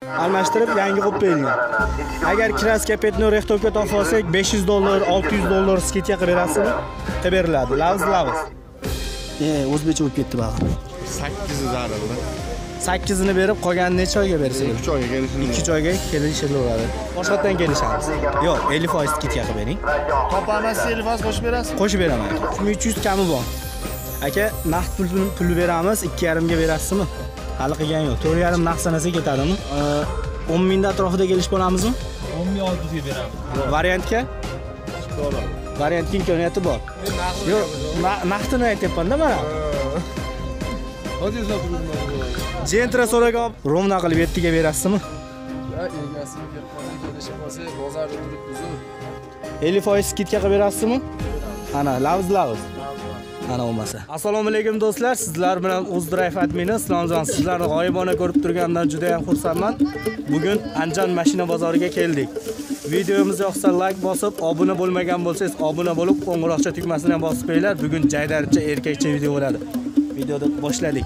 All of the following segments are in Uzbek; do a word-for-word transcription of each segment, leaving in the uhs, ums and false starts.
almashtirib yangi qo'yib berilgan. Agar kraska petni rextopga topib olsak besh yuz dollar, olti yuz dollar skidga qilib berasizmi? Qilib beriladi. Lavz lavz. E, o'zbekcha bo'lib ketdi bag'i. sakkiz yuz arildi. sakkiz ni berib, qolganini necha oyga berasiz? uch oyga kelishini. ikki oyga kelishaveradi. Boshqatdan kelishamiz. Yo'q, ellik foiz skidga qilib bering. Topamiz, ellik foiz qo'shib berasiz. Qo'shib beraman. uch yuz kami bor. Aka, naqd pul pul beramiz, ikki yarim ga berasizmi? Hali qilgan yo'q. to'rt yarim naqd sanasa ketadimi? o'n ming atrofida kelishib olamizmi? o'n ming olti yuzga beramiz. Variantga? Variantga imkoniyati bor. Yo'q, naqdini aytyapman-da mana. Hozir so'rayman. Jentra so'ragan Romna qilib yetti ga berasizmi? Ya, egasiga kelib qolsa, kelishib qolsa, bozorda turibmiz. ellik foiz skidga qilib berasizmi? Ana, lavz lavz. Ana bo'lmasa. Assalomu alaykum do'stlar, sizlar bilan O'zdrive admini Islomjon. Sizlarni g'oyibona ko'rib turganimdan juda ham xursandman. Bugun Andijon mashina bozoriga keldik. Videomiz yoqsa like bosib, obuna bo'lmagan bo'lsangiz, obuna bo'lib, qo'ng'iroqcha tugmasini ham bosib qo'yinglar. Bugun jaydarcha, erkakcha video bo'ladi. Videoni boshladik.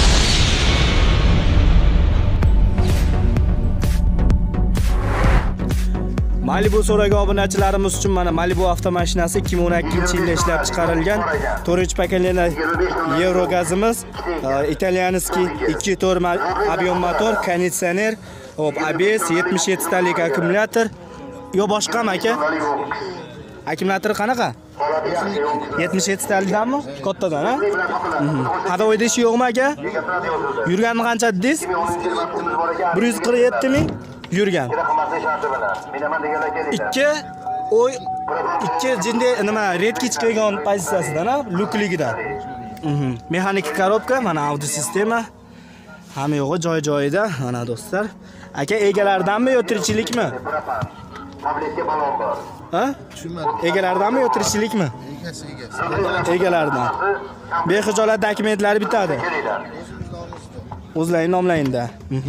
Malibu so'ragan obunachilarimiz uchun mana Malibu avtomashinasi ikki ming o'n ikkinchi yilda ishlab chiqarilgan to'rtinchi pokoleniya Euro gazimiz, Italianskiy ikki to'rt объем motor, konditsioner, hop, A B S, yetmish yetti talik akkumulyator. Yo boshqami aka? Akkumulyatori qanaqa? yetmish yetti talikdanmi? Kattadan, ha? Hadovoyda ishi yo'qmi aka? Yurgani qancha dedingiz? bir yuz qirq yetti ming yurgan. ikki oy ikki jinde nima redkich qo'ygan pozitsiyasidan, ha, lukligidan. Mhm. Mexanik korobka, mana audio sistema. Hamma yo'g'i joy-joyida, mana do'stlar. Aka egalaridanmi yo tirikchilikmi? Ha? Tushunmadim. Egalaridanmi yo tirikchilikmi? Egasi, egasi. Egalaridan. Bexijolat dokumentlari bitadi. O'zlaring nomlayinda.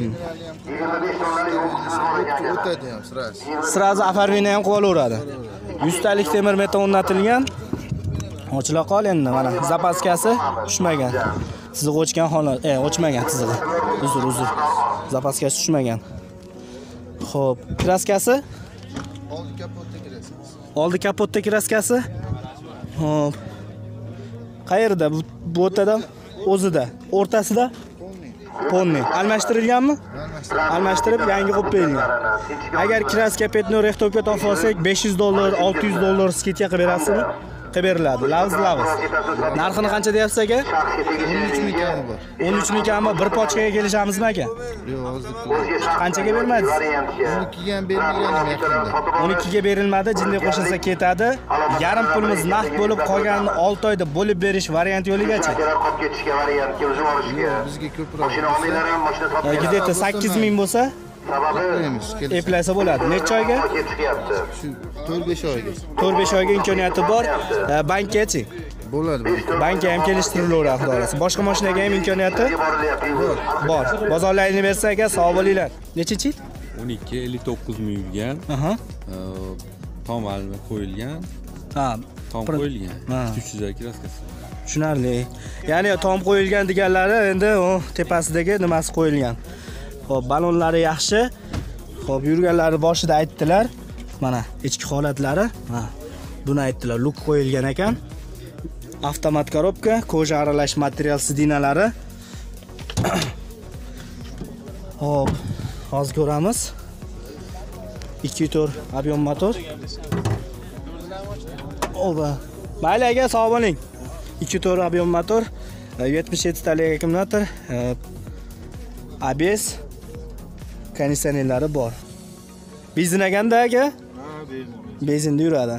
O'tadi ham sraz. Srazi оформление ham qilaveradi. yuz talik temir metal o'rnatilgan. Ochila qol endi mana zapaskasi tushmagan. Sizni o'chgan holat, e, o'chmagan tizig'i. Uzr, uzr. Zapaskasi tushmagan. Xo'p, kraskasi? Oldi kapotda kirasiz. Oldi kapotda kraskasi? Xo'p. Qayerda? Bu o'rtada, o'zida, o'rtasida? Ponni. Almashtirilganmi? Almashtirib yangi qo'yib berilgan. Agar kraska petni rextopga topib olsak besh yuz dollar, olti yuz dollar skidga qilib berasizmi? Qilib beriladi. Lavz lavz. Narxini qancha deyapsiz aka? o'n uch ming kami bor. o'n uch ming kami bir pochkaga kelishamizmi aka? Yo'q, hozir. Qanchaga bermadingiz? o'n ikkiga ham bermagan yaqinda. o'n ikkiga berilmadi, jinday qo'shilsa ketadi. Yarim pulimiz naqd bo'lib qolganini olti oyda bo'lib berish varianti yo'ligacha. Bizga ko'proq. Gideta sakkiz ming bo'lsa, eplasa bo'ladi. Necha oyga? Shu to'rt besh oyga. to'rt besh oyga imkoniyati bor. Bankgachi. Bo'ladi. Bankka ham kelishtiriladi, xudo xolasa. Boshqa mashinaga ham imkoniyati bor. Bor. Bozorlarini bersa aka, sog' bo'linglar. Necha yil? o'n ikki ellik to'qqiz ming yurgan. Aha. Tom alma qo'yilgan. Ha, Tom qo'yilgan. uch yuz kraskasi. Tushunarli. Ya'ni tom qo'yilgan deganlari endi o tepasidagi nimasi qo'yilgan. Xo'p, balonlari yaxshi. Xo'p, yurganlari boshida aytdilar. Mana ichki holatlari, ha. Buni aytdilar, luk qo'yilgan ekan. Avtomat korobka, koja aralash material sidinalari. Hop, hozir ko'ramiz. ikki to'rt объем motor. Oba. Mayli aka, sog' bo'ling. ikki to'rt объем motor, yetmish yetti talik akkumulyator, A B S, konditsionerlari bor. Benzin ekanda aka? Ha, benzin. Benzinda yuradi.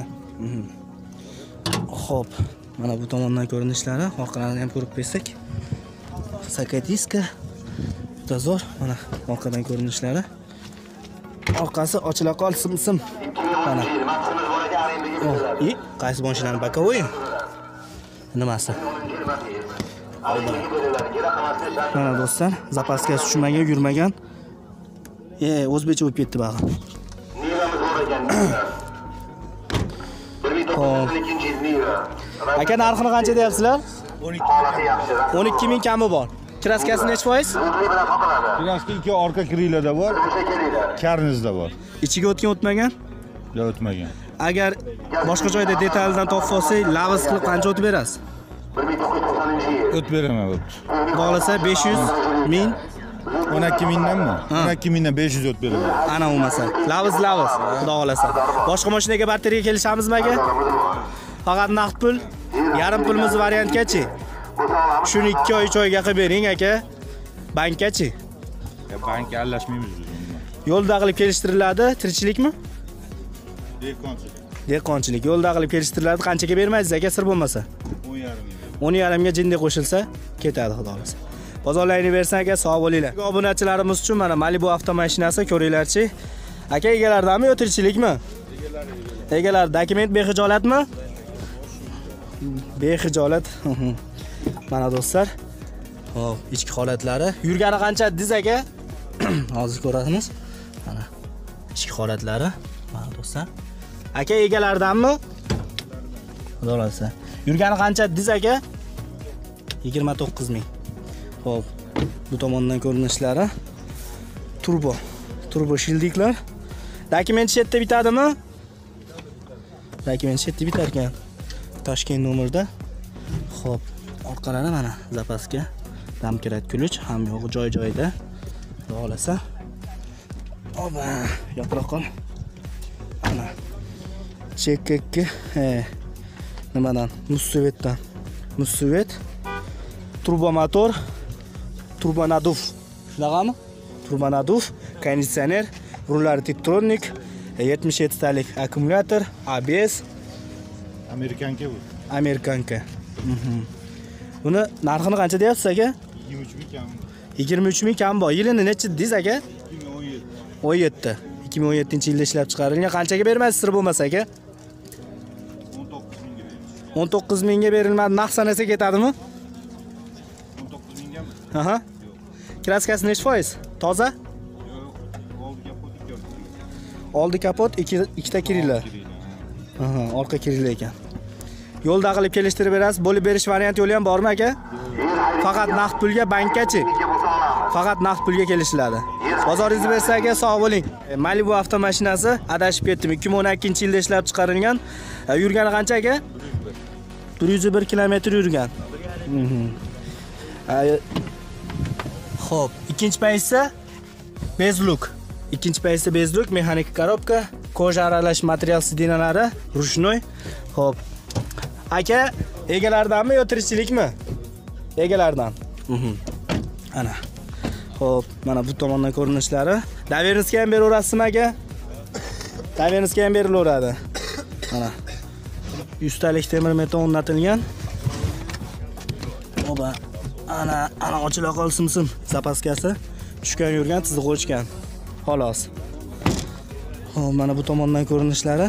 Xo'p, mana bu tomondan ko'rinishlari, orqalarini ham ko'rib bersak. Sakatiska, dozor, mana orqadan ko'rinishlari. Orqasi ochila qol sim-sim. Mana. Oh, i, qaysi mashinani bakovoy? Nimasi? Mana do'stlar, zapaskasi tushmagan, yurmagan. E, o'zbekcha bo'lib ketdi bag'i. Aka narxini qancha deyapsizlar? o'n ikki ming kami bor. Kraskasi necha foiz? Kraska ikki orqa krilada bor, karnizda bor. Ichiga o'tgan o'tmagan? Yo'q, o'tmagan. Agar boshqa joyda detaldan topib olsak, lavz qilib qancha o'tib berasiz? O't beraman bo'pti. Xudo xolasa besh yuz ming, o'n ikki mingdanmi? o'n ikki mingdan besh yuz o't beraman. ana bo'lmasa. Lavz lavz, xudo xolasa. Boshqa mashinaga barteriga kelishamizmi aka? Faqat naqd pul, yarim pulimiz variantgachi. Shuni ikki oy uch oyga qilib bering aka. Bankgachi. Bankka aralashmaymiz biz bundan. Yo'lda qilib kelishtiriladi, tirikchilikmi? Dehqonchilik. Dehqonchilik. Yo'lda qilib kelishtiriladi, qanchaga bermaysiz aka sir bo'lmasa? o'n yarim ming. o'n yarim ga jinday qo'shilsa, ketadi xudo xolasa. Bozorlaringni bersan aka, sog' bo'linglar. Obunachilarimiz uchun mana Malibu avtomashinasi ko'ringlarchi. Aka egalaridanmi yo tirikchilikmi? Egalar. Egalar dokument bexijolatmi? Bexijolat. Mana do'stlar. Hop, ichki holatlari. Yurgani qancha diz aka? Hozir ko'rasiz. Mana ichki holatlari. Mana do'stlar. Aka egalaridanmi? Xudo xolasa. Yurgani qancha diz aka? yigirma to'qqiz ming. Hop, bu tomondan ko'rinishlari. Turbo. Turbo shildiklar. Dokument shetda bitadimi? Dokument shetda bitar ekan. Toshkent nomerda. Hop, orqalari mana zapaska. Damkiratgich ham yo'q joy-joyida. Xudo xolasa. Oba, yopiroq qol. Ana. Chekkakka, he. Nimadan? Mussuvetdan. Mussuvet. Turbo motor. Turbo naduf. Shunaqami? Turbo naduf, konditsioner, rullar tektronik, yetmish yetti talik akkumulyator, A B S. Amerikanka bu. Amerikanka. Mhm. Buni narxini qancha deyapsiz aka? yigirma uch ming kam. yigirma uch ming kam bor. Yilini necha deysiz aka? ikki ming o'n yetti. o'n yetti. ikki ming o'n yettinchi yilda ishlab chiqarilgan. Qanchaga bermaysiz sir bo'lmasa aka? o'n to'qqiz mingga beramiz. o'n to'qqiz mingga berilmadi. Naqd sanasa ketadimi? o'n to'qqiz mingami? Aha. Kraskasi necha foiz? Toza? Yo'q, oldi kapot ikki. Oldi kapot ikkita kirilla. Aha, orqa kirilla ekan. Yo'lda qilib kelishtirib berasiz. Bo'lib berish varianti yo'li ham bormi aka? Faqat naqd pulga bankkachi. Faqat naqd pulga kelishiladi. Bozoringizni bersa aka sog' bo'ling. Malibu avtomashinasi adashib ketdim. ikki ming o'n ikkinchi yilda ishlab chiqarilgan. Yurgani qancha aka? to'rt yuz bir kilometr yurgan. Xo'p, ikkinchi paytsa bezluk. Ikkinchi paytsa bezluk, mexanik korobka, koja aralash material sidinalari, rushnoy. Xo'p. Aka, egalaridanmi yo tirikchilikmi? Egalardan. Mhm. Ana. Xo'p, mana bu tomondan ko'rinishlari. Daverniska ham beraverasizmi aka? Daverniska ham berilaveradi. Mana. yuz talik temir meton o'rnatilgan. Oba. Ana, ana ochila qolsin, zapaskasi tushgan yurgan, tiziq o'chgan. Xolos. Xo'p, mana bu tomondan ko'rinishlari.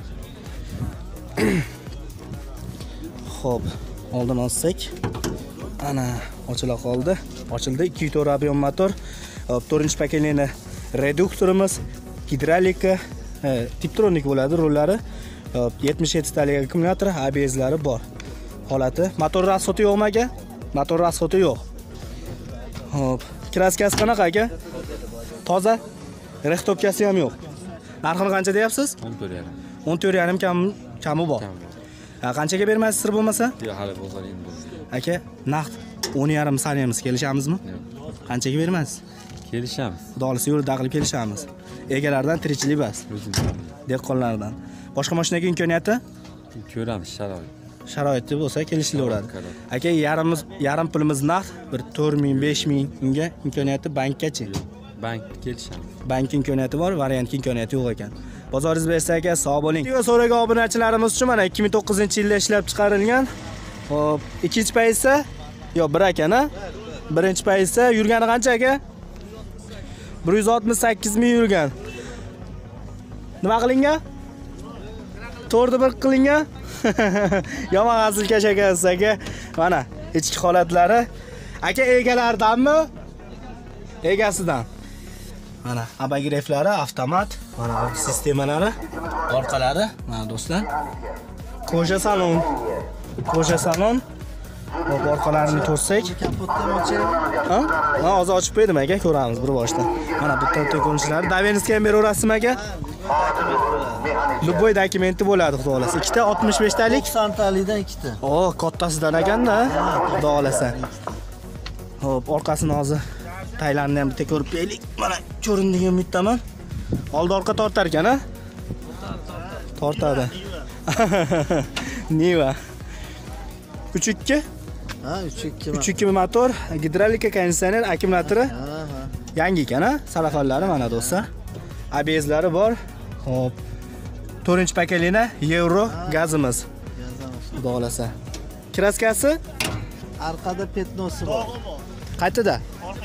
Xo'p, oldin olsak. Ana, ochila qoldi. Ochildi. ikki yuz to'rt объем motor. Hop, to'rtinchi pokoleniya reduktorimiz, gidrolika, tiptronik bo'ladi rullari. Hop, yetmish yetti talik akkumulyator, A B S'lari bor. Holati. Motor rasxoti yo'qmi aka? Motor rasxoti yo'q. Hop, kraskasi qanaqa aka? Toza. Rextopkasi ham yo'q. Narxini qancha deyapsiz? o'n to'rt yarim. o'n to'rt yarim kam kami bor. Ha, qanchaga bermaysiz sir bo'lmasa? Yo'q, hali bozoring bo'ldi. Aka, naqd o'n yarim sanaymiz, kelishamizmi? Qanchaga bermaysiz? Kelishamiz. Xudo xolasa yo'lda qilib kelishamiz. Egalardan tirikchilik bas. Dehqonlardan. Boshqa mashinaga imkoniyati? Ko'ramiz sharoit. Sharoiti bo'lsa kelishilaveradi. Aka, yarimiz yarim pulimiz naqd, bir to'rt ming, besh ming unga imkoniyati bankkachi. Bank kelishamiz. Bank imkoniyati bor, variant imkoniyati yo'q ekan. Bozoringiz bersa aka, sog' bo'ling. Video so'ragan obunachilarimiz uchun mana ikki ming to'qqizinchi yilda ishlab chiqarilgan. Hop, ikkinchi paytsa, yo bir akana. Birinchi paytsa yurgani qancha aka? bir yuz oltmish sakkiz ming yurgan. Nima qilingan? to'rtda bir qilingan. Yomon hazilkash akasiz aka. Mana ichki holatlari. Aka egalaridanmi? Egasidan. Mana abagireflari, avtomat, mana orqa sistemalari, orqalari, mana do'stlar. Koja salon. Koja salon. Hop, orqalarini ko'rsak. Ha? Ha, hozir ochib qo'ydim aka, ko'ramiz bir boshdan. Mana bu yerda ko'rinishlari. Davenskiy ham beraverasizmi aka? Любой dokumenti bo'ladi, xudo xolasa. Ikkita oltmish besh talik. to'qsontalidan ikkita. O, kattasidan ekanda, xudo xolasa. Hop, orqasini hozir taylarni ham bitta ko'rib deylik. Mana ko'rindigan umiddaman. Oldi orqa tortar ekan, ha? Tortadi. Niva. uch ikki? Ha, uch ikki. uch ikki motor, gidrolika, konditsioner, akkumulyatori. Yangi ekan, ha? Salafonlari mana do'stlar. A B S'lari bor. Hop. to'rtinchi pokoleniya Euro gazimiz. Xudo xolasa. Kraskasi? Arkada petnosi bor. Qaytida?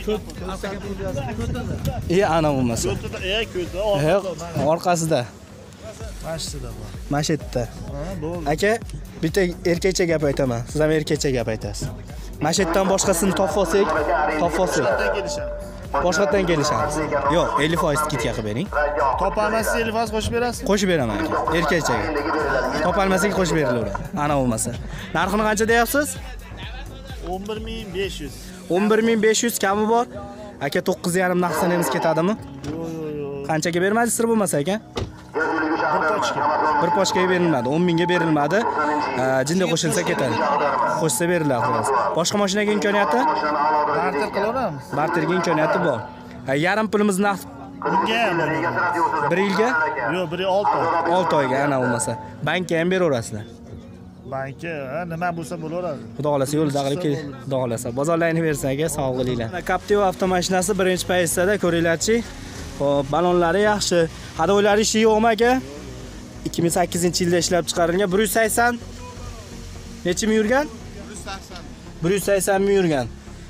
E, ana bo'lmasa. Yo'q, orqasida. Mashtada bor. Mashetda. Aka, bitta erkakcha gap aytaman. Siz ham erkakcha gap aytasiz. Mashetdan boshqasini topib olsak, topib olsak. Boshqatdan kelishamiz. Yo'q, ellik foiz skidka qilib bering. Topolmasiz ellik foiz qo'shib berasiz. Qo'shib beraman aka, erkakchaga. Topolmasak qo'shib berilaveradi. Ana bo'lmasa. Narxini qancha deyapsiz? o'n bir ming besh yuz. o'n bir ming besh yuz kami bor. Aka to'qqiz yarim naqdsanemiz ketadimi? Yo'q, yo'q, yo'q. Qanchaga bermadi sir bo'lmasa aka? Bir pochka. Bir pochkaga berilmadi, o'n mingga berilmadi. Jinda qo'shilsa ketadi. Qo'shsa beriladi xolos. Boshqa mashinaga imkoniyati? Barter qilaveramiz. Barterga imkoniyati bor. Yarim pulimiz naqd Bunga ham bir yilga? yo'q, bir olti oy. olti oyga ana bo'lmasa. Bankka ham beraverasizlar. Banki, nima bo'lsa bo'laveradi. Xudo xolasa yo'lda qilib kel, xudo xolasa. Bozorlarni bersaga sog'lig'inglar. Captiva avtomashinasi birinchi pozitsiyada ko'ringlarchi. Xo'p, balonlari yaxshi. Hadoylari ishi yo'qmi aka? ikki ming sakkizinchi yilda ishlab chiqarilgan. bir yuz sakson necha ming yurgan? bir yuz sakson ming yurgan.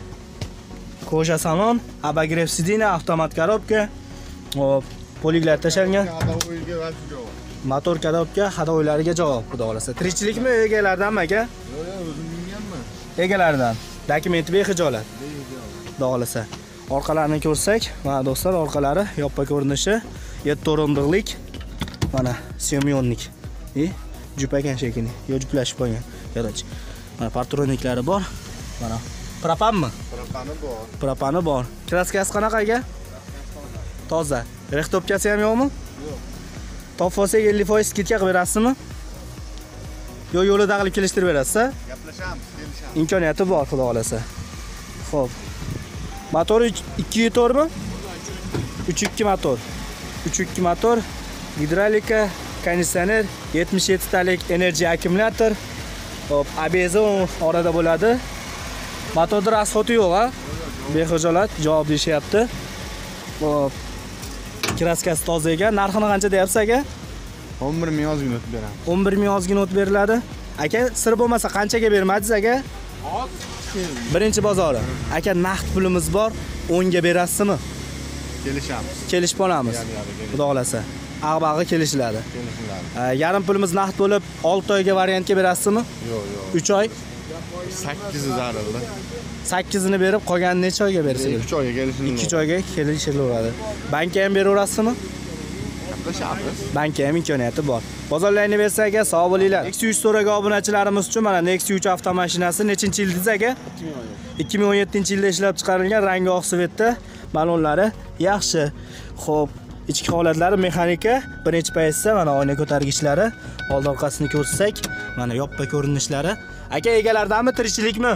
Koja salon, abagrev sidina, avtomat korobka. Hop, poliglar tashalgan. Motor korobka, hadoylariga javob, xudo xolasa. Tirikchilikmi egalaridanmi aka? Yo'q, yo'q, o'zim minganman. Egalaridan. Dokumenti bexijolat. Xudo xolasa. Orqalarini ko'rsak, mana do'stlar, orqalari yoppa ko'rinishi, yetti o'rindiqlik. Mana Semyonnik. E, jupagan shekilli. Yo juplashib qo'ygan. Qarach. Mana patroniklari bor. Mana propanmi? Propani bor. Propani bor. Kraskasi qanaqa aka? Toza. Rehtopkasi ham yo'qmi? Yo'q. Top olsak ellik foiz skidka qilib berasizmi? Yo yo'lida qilib kelishtirib berasiz-a? Gaplashamiz, kelishamiz. Imkoniyati bor, xudo xolasa. Xo'p. Motori ikki motormi? uch ikki motor. uch ikki motor, gidrolika, konditsioner, yetmish yetti talik enerji akkumulyator. Hop, A B S orada bo'ladi. Motorda rasxoti yo'q, ha? Bexijolat javob berishyapti. Hop. Kraskasi toza ekan. Narxini qancha deyapsiz aka? o'n bir ming ozgina o'tib beramiz. o'n bir ming ozgina o'tib beriladi. Aka, sir bo'lmasa qanchaga bermadingiz aka? Birinchi bozori. Aka, naqd pulimiz bor, o'nga berasizmi? Kelishamiz. Kelishib olamiz. Xudo xolasa. Ag'bag'i kelishiladi. Kelishiladi. Yarim pulimiz naqd bo'lib, olti oyga variantga berasizmi? Yo'q, yo'q. uch oy. sakkiz zarildi. sakkizini berib, qolganini necha oyga berasiz? ikki oyga kelishiladi. ikki oyga kelishilaveradi. Bankka ham beraverasizmi? Gaplashamiz. Bankka ham imkoniyati bor. Bozorlarni bersaga sog' bo'linglar. Nexus uch so'ragan obunachilarimiz uchun mana Nexus uch avtomashinasi nechinchi yildiz aka? ikki ming o'n yettinchi yilda ishlab chiqarilgan, rangi oq svetda, balonlari yaxshi. Xo'p, ichki holatlari mexanika, birinchi pozitsiya, mana oyna ko'targichlari, old orqasini ko'rsak, mana yoppa ko'rinishlari. Aka, egalardanmi, tirikchilikmi?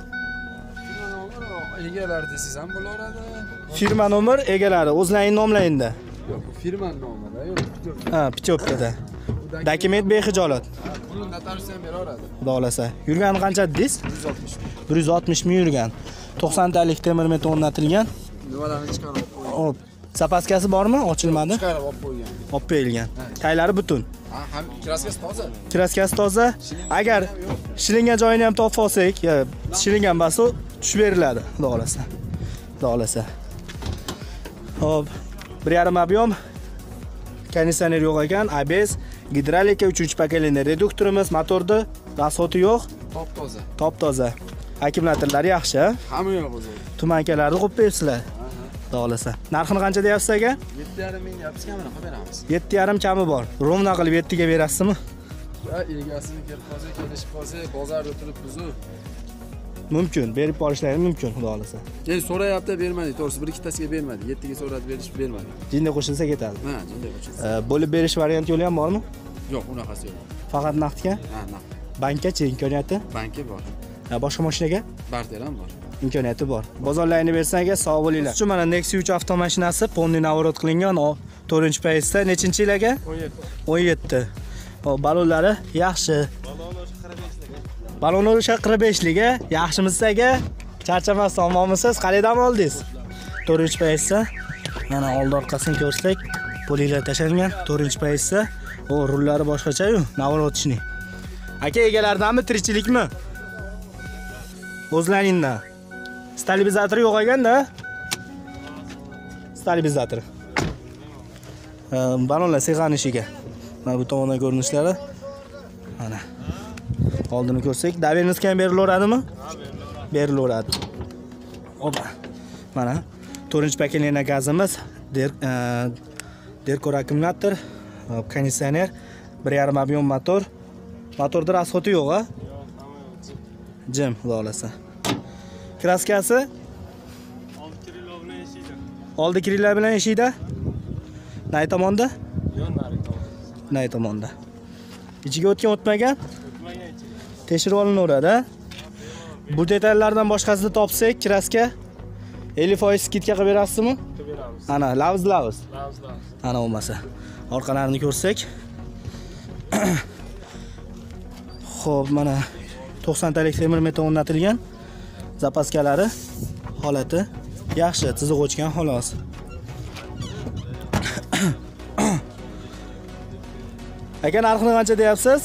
Egalar desiz ham bo'laveradi. Firma nomer egalari, o'zlaringiz nomlayinda. Yo'q, bu firma nomida, yo'q. Ha, pichopkada. Dokument bexijolat. Buni notarius ham beraveradi. Xudo xolasa. Yurgani qancha dedingiz? bir yuz oltmish ming yurgan. to'qson talik temir met o'rnatilgan. Nimalarni chiqarib qo'ygan? Hop. Zapaskasi bormi? Ochilmadi. Chiqarib olib qo'ygan. Olib qo'yilgan. Taylari butun. Ha, ham kraskasi toza. Kraskasi toza. Agar shilingan joyini ham topib olsak, ya shilingan baso tushib beriladi, xudo xolasa. Xudo xolasa. Hop. bir yarim ob'yom. Konditsioner yo'q ekan, A B S, gidrolika, uchinchi pokoleniya reduktorimiz, motorda rasxoti yo'q, Top toza. top toza. Akkumulyatorlari yaxshi. Hamma yo'q o'zi. Tumankalarni qo'yib bersizlar. Xudo xolasa. Narxini qancha deyapsiz aka? yetti yarim ming deyapsiz, kamroq beramiz. yetti yarim kami bor. Romna qilib yetti ga berasizmi? Ya egasini kelib qolsa, kelishib qolsa, bozorda turib buzu. Mumkin, berib borishlari mumkin, xudo xolasa. Keyin so'rayapti, bermadi. To'g'risi bir ikkitasiga bermadi. yettiga so'radi, berish bermadi. Jinda qo'shilsa ketadi. Ha, jinda qo'shilsa. E, bo'lib berish varianti yo'li ham bormi? Yo'q, unaqasi yo'q. Faqat naqdga? Ha, naqd. Bankgacha imkoniyati? Banki bor. Ha, boshqa mashinaga? Barter ham bor. imkoniyati bor. Bozorlarini bersangiz sog' bo'linglar. Shu mana Nexia uch avtomashinasi Ponni navorot qilingan to'rtinchi paysda nechinchi yil aka? o'n yetti. Hop, balonlari yaxshi. Balon o'sha qirq beshliga, yaxshimisiz aka? Charchamasdan olmamisiz? Qalaydan oldingiz? to'rtinchi paysda. Mana old orqasini ko'rsak, polilar tashlangan to'rtinchi paysda. O, rullari boshqacha-yu, navorotchini. Aka egalaridanmi, tirikchilikmi? O'zlaringdan. Stabilizator yo'q ekanda? Stabilizator. Balonlar seg'anishiga. Mana bu tomondan ko'rinishlari. Mana. Oldini ko'rsak, daverniz ham berilaveradimi? Berilaveradi. Opa. Mana to'rtinchi pakeleniya gazimiz, der derkor akkumulyator, konditsioner, bir yarim ob'yom motor. Motorda rasxoti yo'q, a? Jim, xudo xolasa. Kraskasi oldi kirillov bilan yashaydi. oldi kirillov bilan yashaydi. Nay tomonda? Yo'q, nari tomonda. Nay tomonda. Ichiga o'tgan o'tmagan? O'tmagan ichiga. Tekshirib olinaveradi. Bu detallardan boshqasini topsak, kraska ellik foiz skidka qilib berasizmi? Beramiz. Ana, lavz lavz. Lavz lavz. Ana bo'lmasa. Orqalarini ko'rsak. Xo'p, mana to'qson talik temir metal o'rnatilgan. Zapaskalari holati yaxshi, chiziq o'chgan xolos. Aka narxini qancha deyapsiz?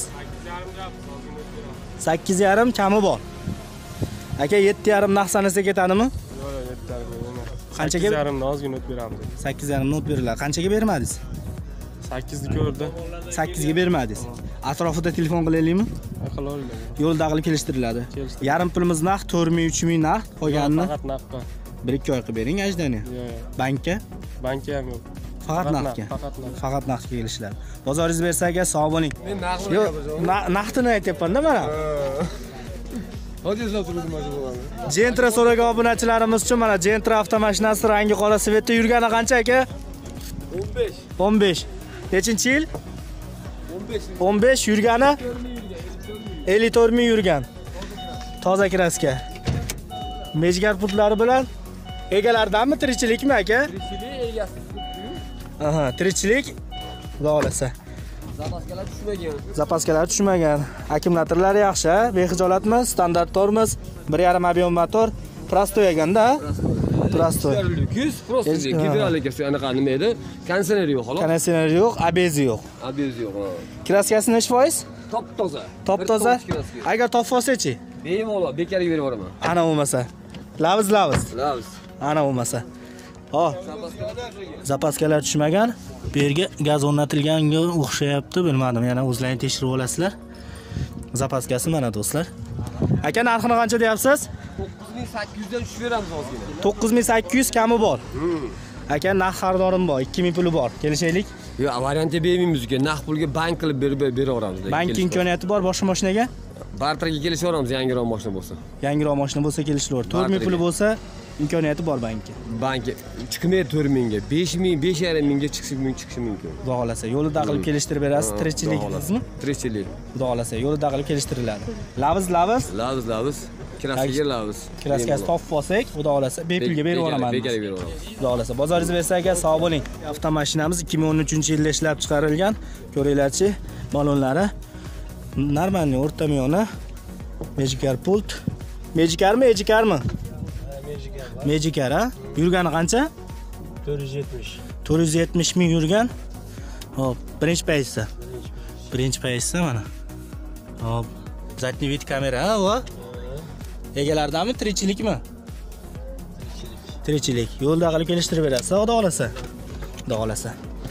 sakkiz yarim kami bor. Aka yetti yarim naqd sanasa ketadimi? Yo'q, yetti yarim emas. Qanchaga? sakkiz yarim dan ozgina o'tib beramiz. sakkiz yarim dan o'tib beriladi. Qanchaga bermadingiz? sakkiz ni ko'rdi. sakkiz ga bermadingiz. Atrofida telefon qilaylikmi? Qilaylik. Yo'lda qilib kelishtiriladi. Yarim pulimiz naqd, to'rt ming uch ming naqd, qolganini faqat naqdga. bir ikki oy qilib bering ajdani. Yo'q. Bankka? Bankka ham yo'q. Faqat naqdga. Faqat naqdga kelishiladi. Bozoringiz bersa aka sog' bo'ling. Men naqd yo'q, naqdini aytyapman-da mana. Hozir eslab turdim mana. Gentra so'ragan obunachilarimiz uchun mana Gentra avtomashinasi rangi qora svetda yurgani qancha aka? o'n besh. o'n besh. Nechinchi yil? o'n besh. o'n besh yurgani? ellik to'rt ming yurgan. Toza kraska. Mejgar putlari bilan egalaridanmi, tirikchilikmi aka? Tirikchilik egasi. Aha, tirikchilik. Xudo xolasa. Zapaskalar tushmagan. Zapaskalar tushmagan. Akkumulyatorlari yaxshi, bexijolatmi? Standart tormoz, bir yarim ob'yom motor, prostoy ekanda. Prostoy. Lyuks, prostoy. Gidrolikasi anaqa nima edi? Konditsioner yo'q, xolos. Konditsioner yo'q, abezi yo'q. Abezi yo'q. Kraskasi necha foiz? Top toza. Top toza. Agar top olsa-chi? Bemalol bekarga berib yuboraman. Ana bo'lmasa. Lavz lavz. Lavz. Ana bo'lmasa. Ho. Zapaskalar tushmagan. Bu yerga gaz o'rnatilganga o'xshayapti, bilmadim. Yana o'zlaringiz tekshirib olasizlar. Zapaskasi mana do'stlar. Aka narxini qancha deyapsiz? to'qqiz ming sakkiz yuz dan tushib beramiz ozgina. to'qqiz ming sakkiz yuz kami bor. Aka narx xaridorim bor, ikki ming puli bor. Kelishaylik. Yo'q, variantga bermaymiz uka. Naqd pulga bank qilib berib beraveramiz. Bank imkoniyati bor boshqa mashinaga? Barterga kelishaveramiz, yangiroq mashina bo'lsa. Yangiroq mashina bo'lsa kelishaveradi. to'rt ming puli bo'lsa imkoniyati bor bankka. Bankka chiqmaydi to'rt ming ga, besh ming, besh yarim ming ga chiqishi mumkin, chiqishi mumkin. Xudo xolasa, yo'lida qilib kelishtirib berasiz, tirikchilik dedingizmi? Tirikchilik. Xudo xolasa, yo'lida qilib kelishtiriladi. Lavz lavz? Lavz lavz. Kraskaga lavz. Kraskasi topib olsak, xudo xolasa bepulga berib yuboraman. Bekarga berib yuboramiz. Xudo xolasa, bozoringiz bersa aka sog' bo'ling. Avtomashinamiz ikki ming o'n uchinchi yilda ishlab chiqarilgan. Ko'ringlarchi, balonlari normalniy o'rtamiyona. Mejikar pult. Mejikarmi, ejikarmi? Mejikar, ha? Yurgani qancha? to'rt yuz yetmish. to'rt yuz yetmish ming yurgan. Hop, birinchi paysda. Birinchi paysda mana. Hop, задний вид kamera, ha, va? Egalaridanmi, tirikchilikmi? Tirikchilik. Tirikchilik. Yo'lda qilib kelishtirib berasiz, xudo xolasa. Xudo xolasa.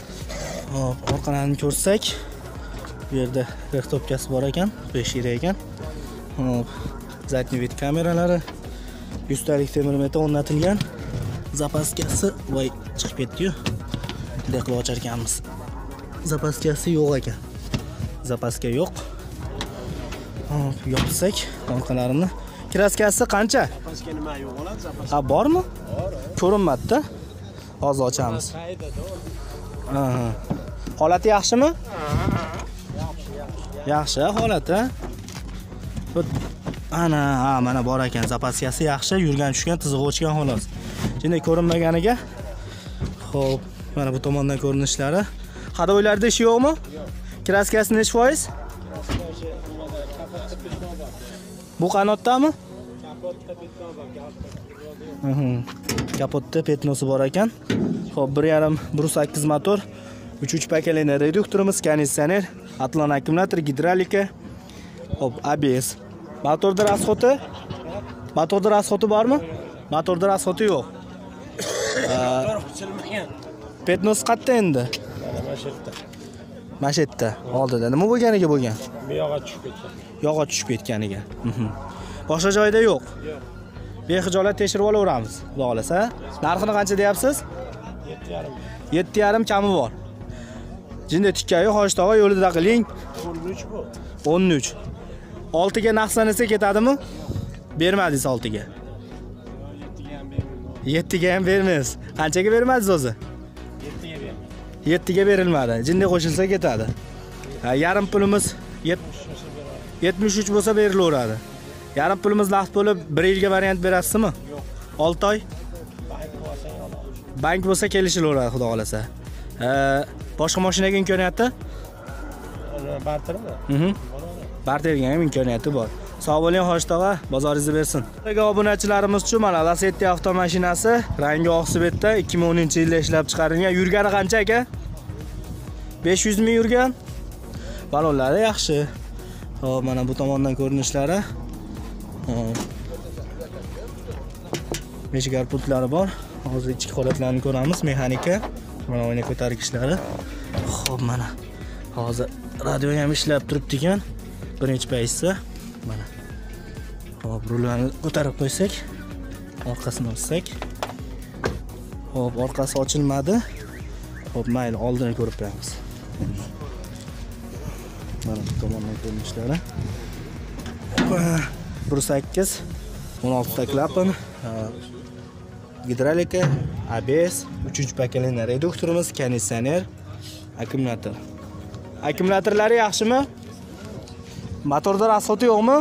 Hop, orqalarini ko'rsak, bu yerda rex topkasi bor ekan, besh yil ekan. Hop, задний вид kameralari, yuz talik temir metal o'rnatilgan. Zapaskasi voy chiqib ketdi-yu. Bunday qilib ochar ekanmiz. Zapaskasi yo'q ekan. Zapaska yo'q. Hop, yopsak orqalarini Kraskasi qancha? Ha, bormi? Ko'rinmadi-da. Hozir ochamiz. Aha. Holati yaxshimi? Yaxshi holati. Ana, ha, mana bor ekan. Zapaskasi yaxshi, yurgan tushgan, tizig'i o'chgan xolos. Endi ko'rinmaganiga. Xo'p, mana bu tomondan ko'rinishlari. Hadoylarda ish yo'qmi? Kraskasi necha foiz? Bu qanotdami? Kapotda petnosi bor ekan. Xo'p, bir yarim bir yuz sakkiz motor, uch uch pakaleniya reduktorimiz, konditsioner, Atlan akkumulyator, gidrolika. Xo'p, A B S. Motorda rasxoti? Motorda rasxoti bormi? Motorda rasxoti yo'q. Petnos qayerda endi? Mashetda. Oldida. Nima bo'lganiga bo'lgan? Bu yoqqa tushib ketgan. Yo'qqa tushib ketganiga. Boshqa joyda yo'q. Bexijolat tekshirib olaveramiz. Xudo xolasa. Narxini qancha deyapsiz? yetti yarim kami bor. Jinda tikkayi Hoshitog'a yo'lida qiling. o'n uch bu. o'n uch. oltiga naqsanasa ketadimi? Bermadingiz oltiga. yettiga ham bermaysiz. Qanchaga bermadingiz o'zi? yettiga berdim. yettiga berilmadi. Jinda qo'shilsa ketadi. Ha, yarim pulimiz yetmish uch bo'lsa berilaveradi. Yarim pulimiz naqd bo'lib bir yilga variant berasizmi? Yo'q. olti oy. Bank bo'lsang olaman. Bank bo'lsa kelishilaveradi, xudo xolasa. Ha, boshqa mashinaga imkoniyati? Bartermi? Mhm. Barterga ham imkoniyati bor. Sog' bo'ling, Hoshitog'a, bozoringizni bersin. Sizga obunachilarimiz uchun mana Lacetti avtomashinasi rangi oqsibetda ikki ming o'ninchi yilda ishlab chiqarilgan. Yurgani qancha aka? besh yuz ming yurgan. Balonlari yaxshi. Xo'p, mana bu tomondan ko'rinishlari. Mechigar pultlari bor. Hozir ichki holatlarini ko'ramiz, mexanika. Mana o'yna ko'targichlari. Xo'p, mana hozir radio ham ishlab turibdi ekan. Birinchi paytsa mana. Xo'p, rullarni ko'tarib qo'ysak, orqasini olsak. Xo'p, orqasi ochilmadi. Xo'p, mayli, oldini ko'rib qo'yamiz. Mana bu tomondan ko'rinishlari. bir sakkiz o'n olti ta klapan, gidrolika, A B S, uchinchi pakaleniya reduktorimiz, konditsioner, akkumulyator. Akkumulyatorlari yaxshimi? Motorda rasxoti yo'qmi?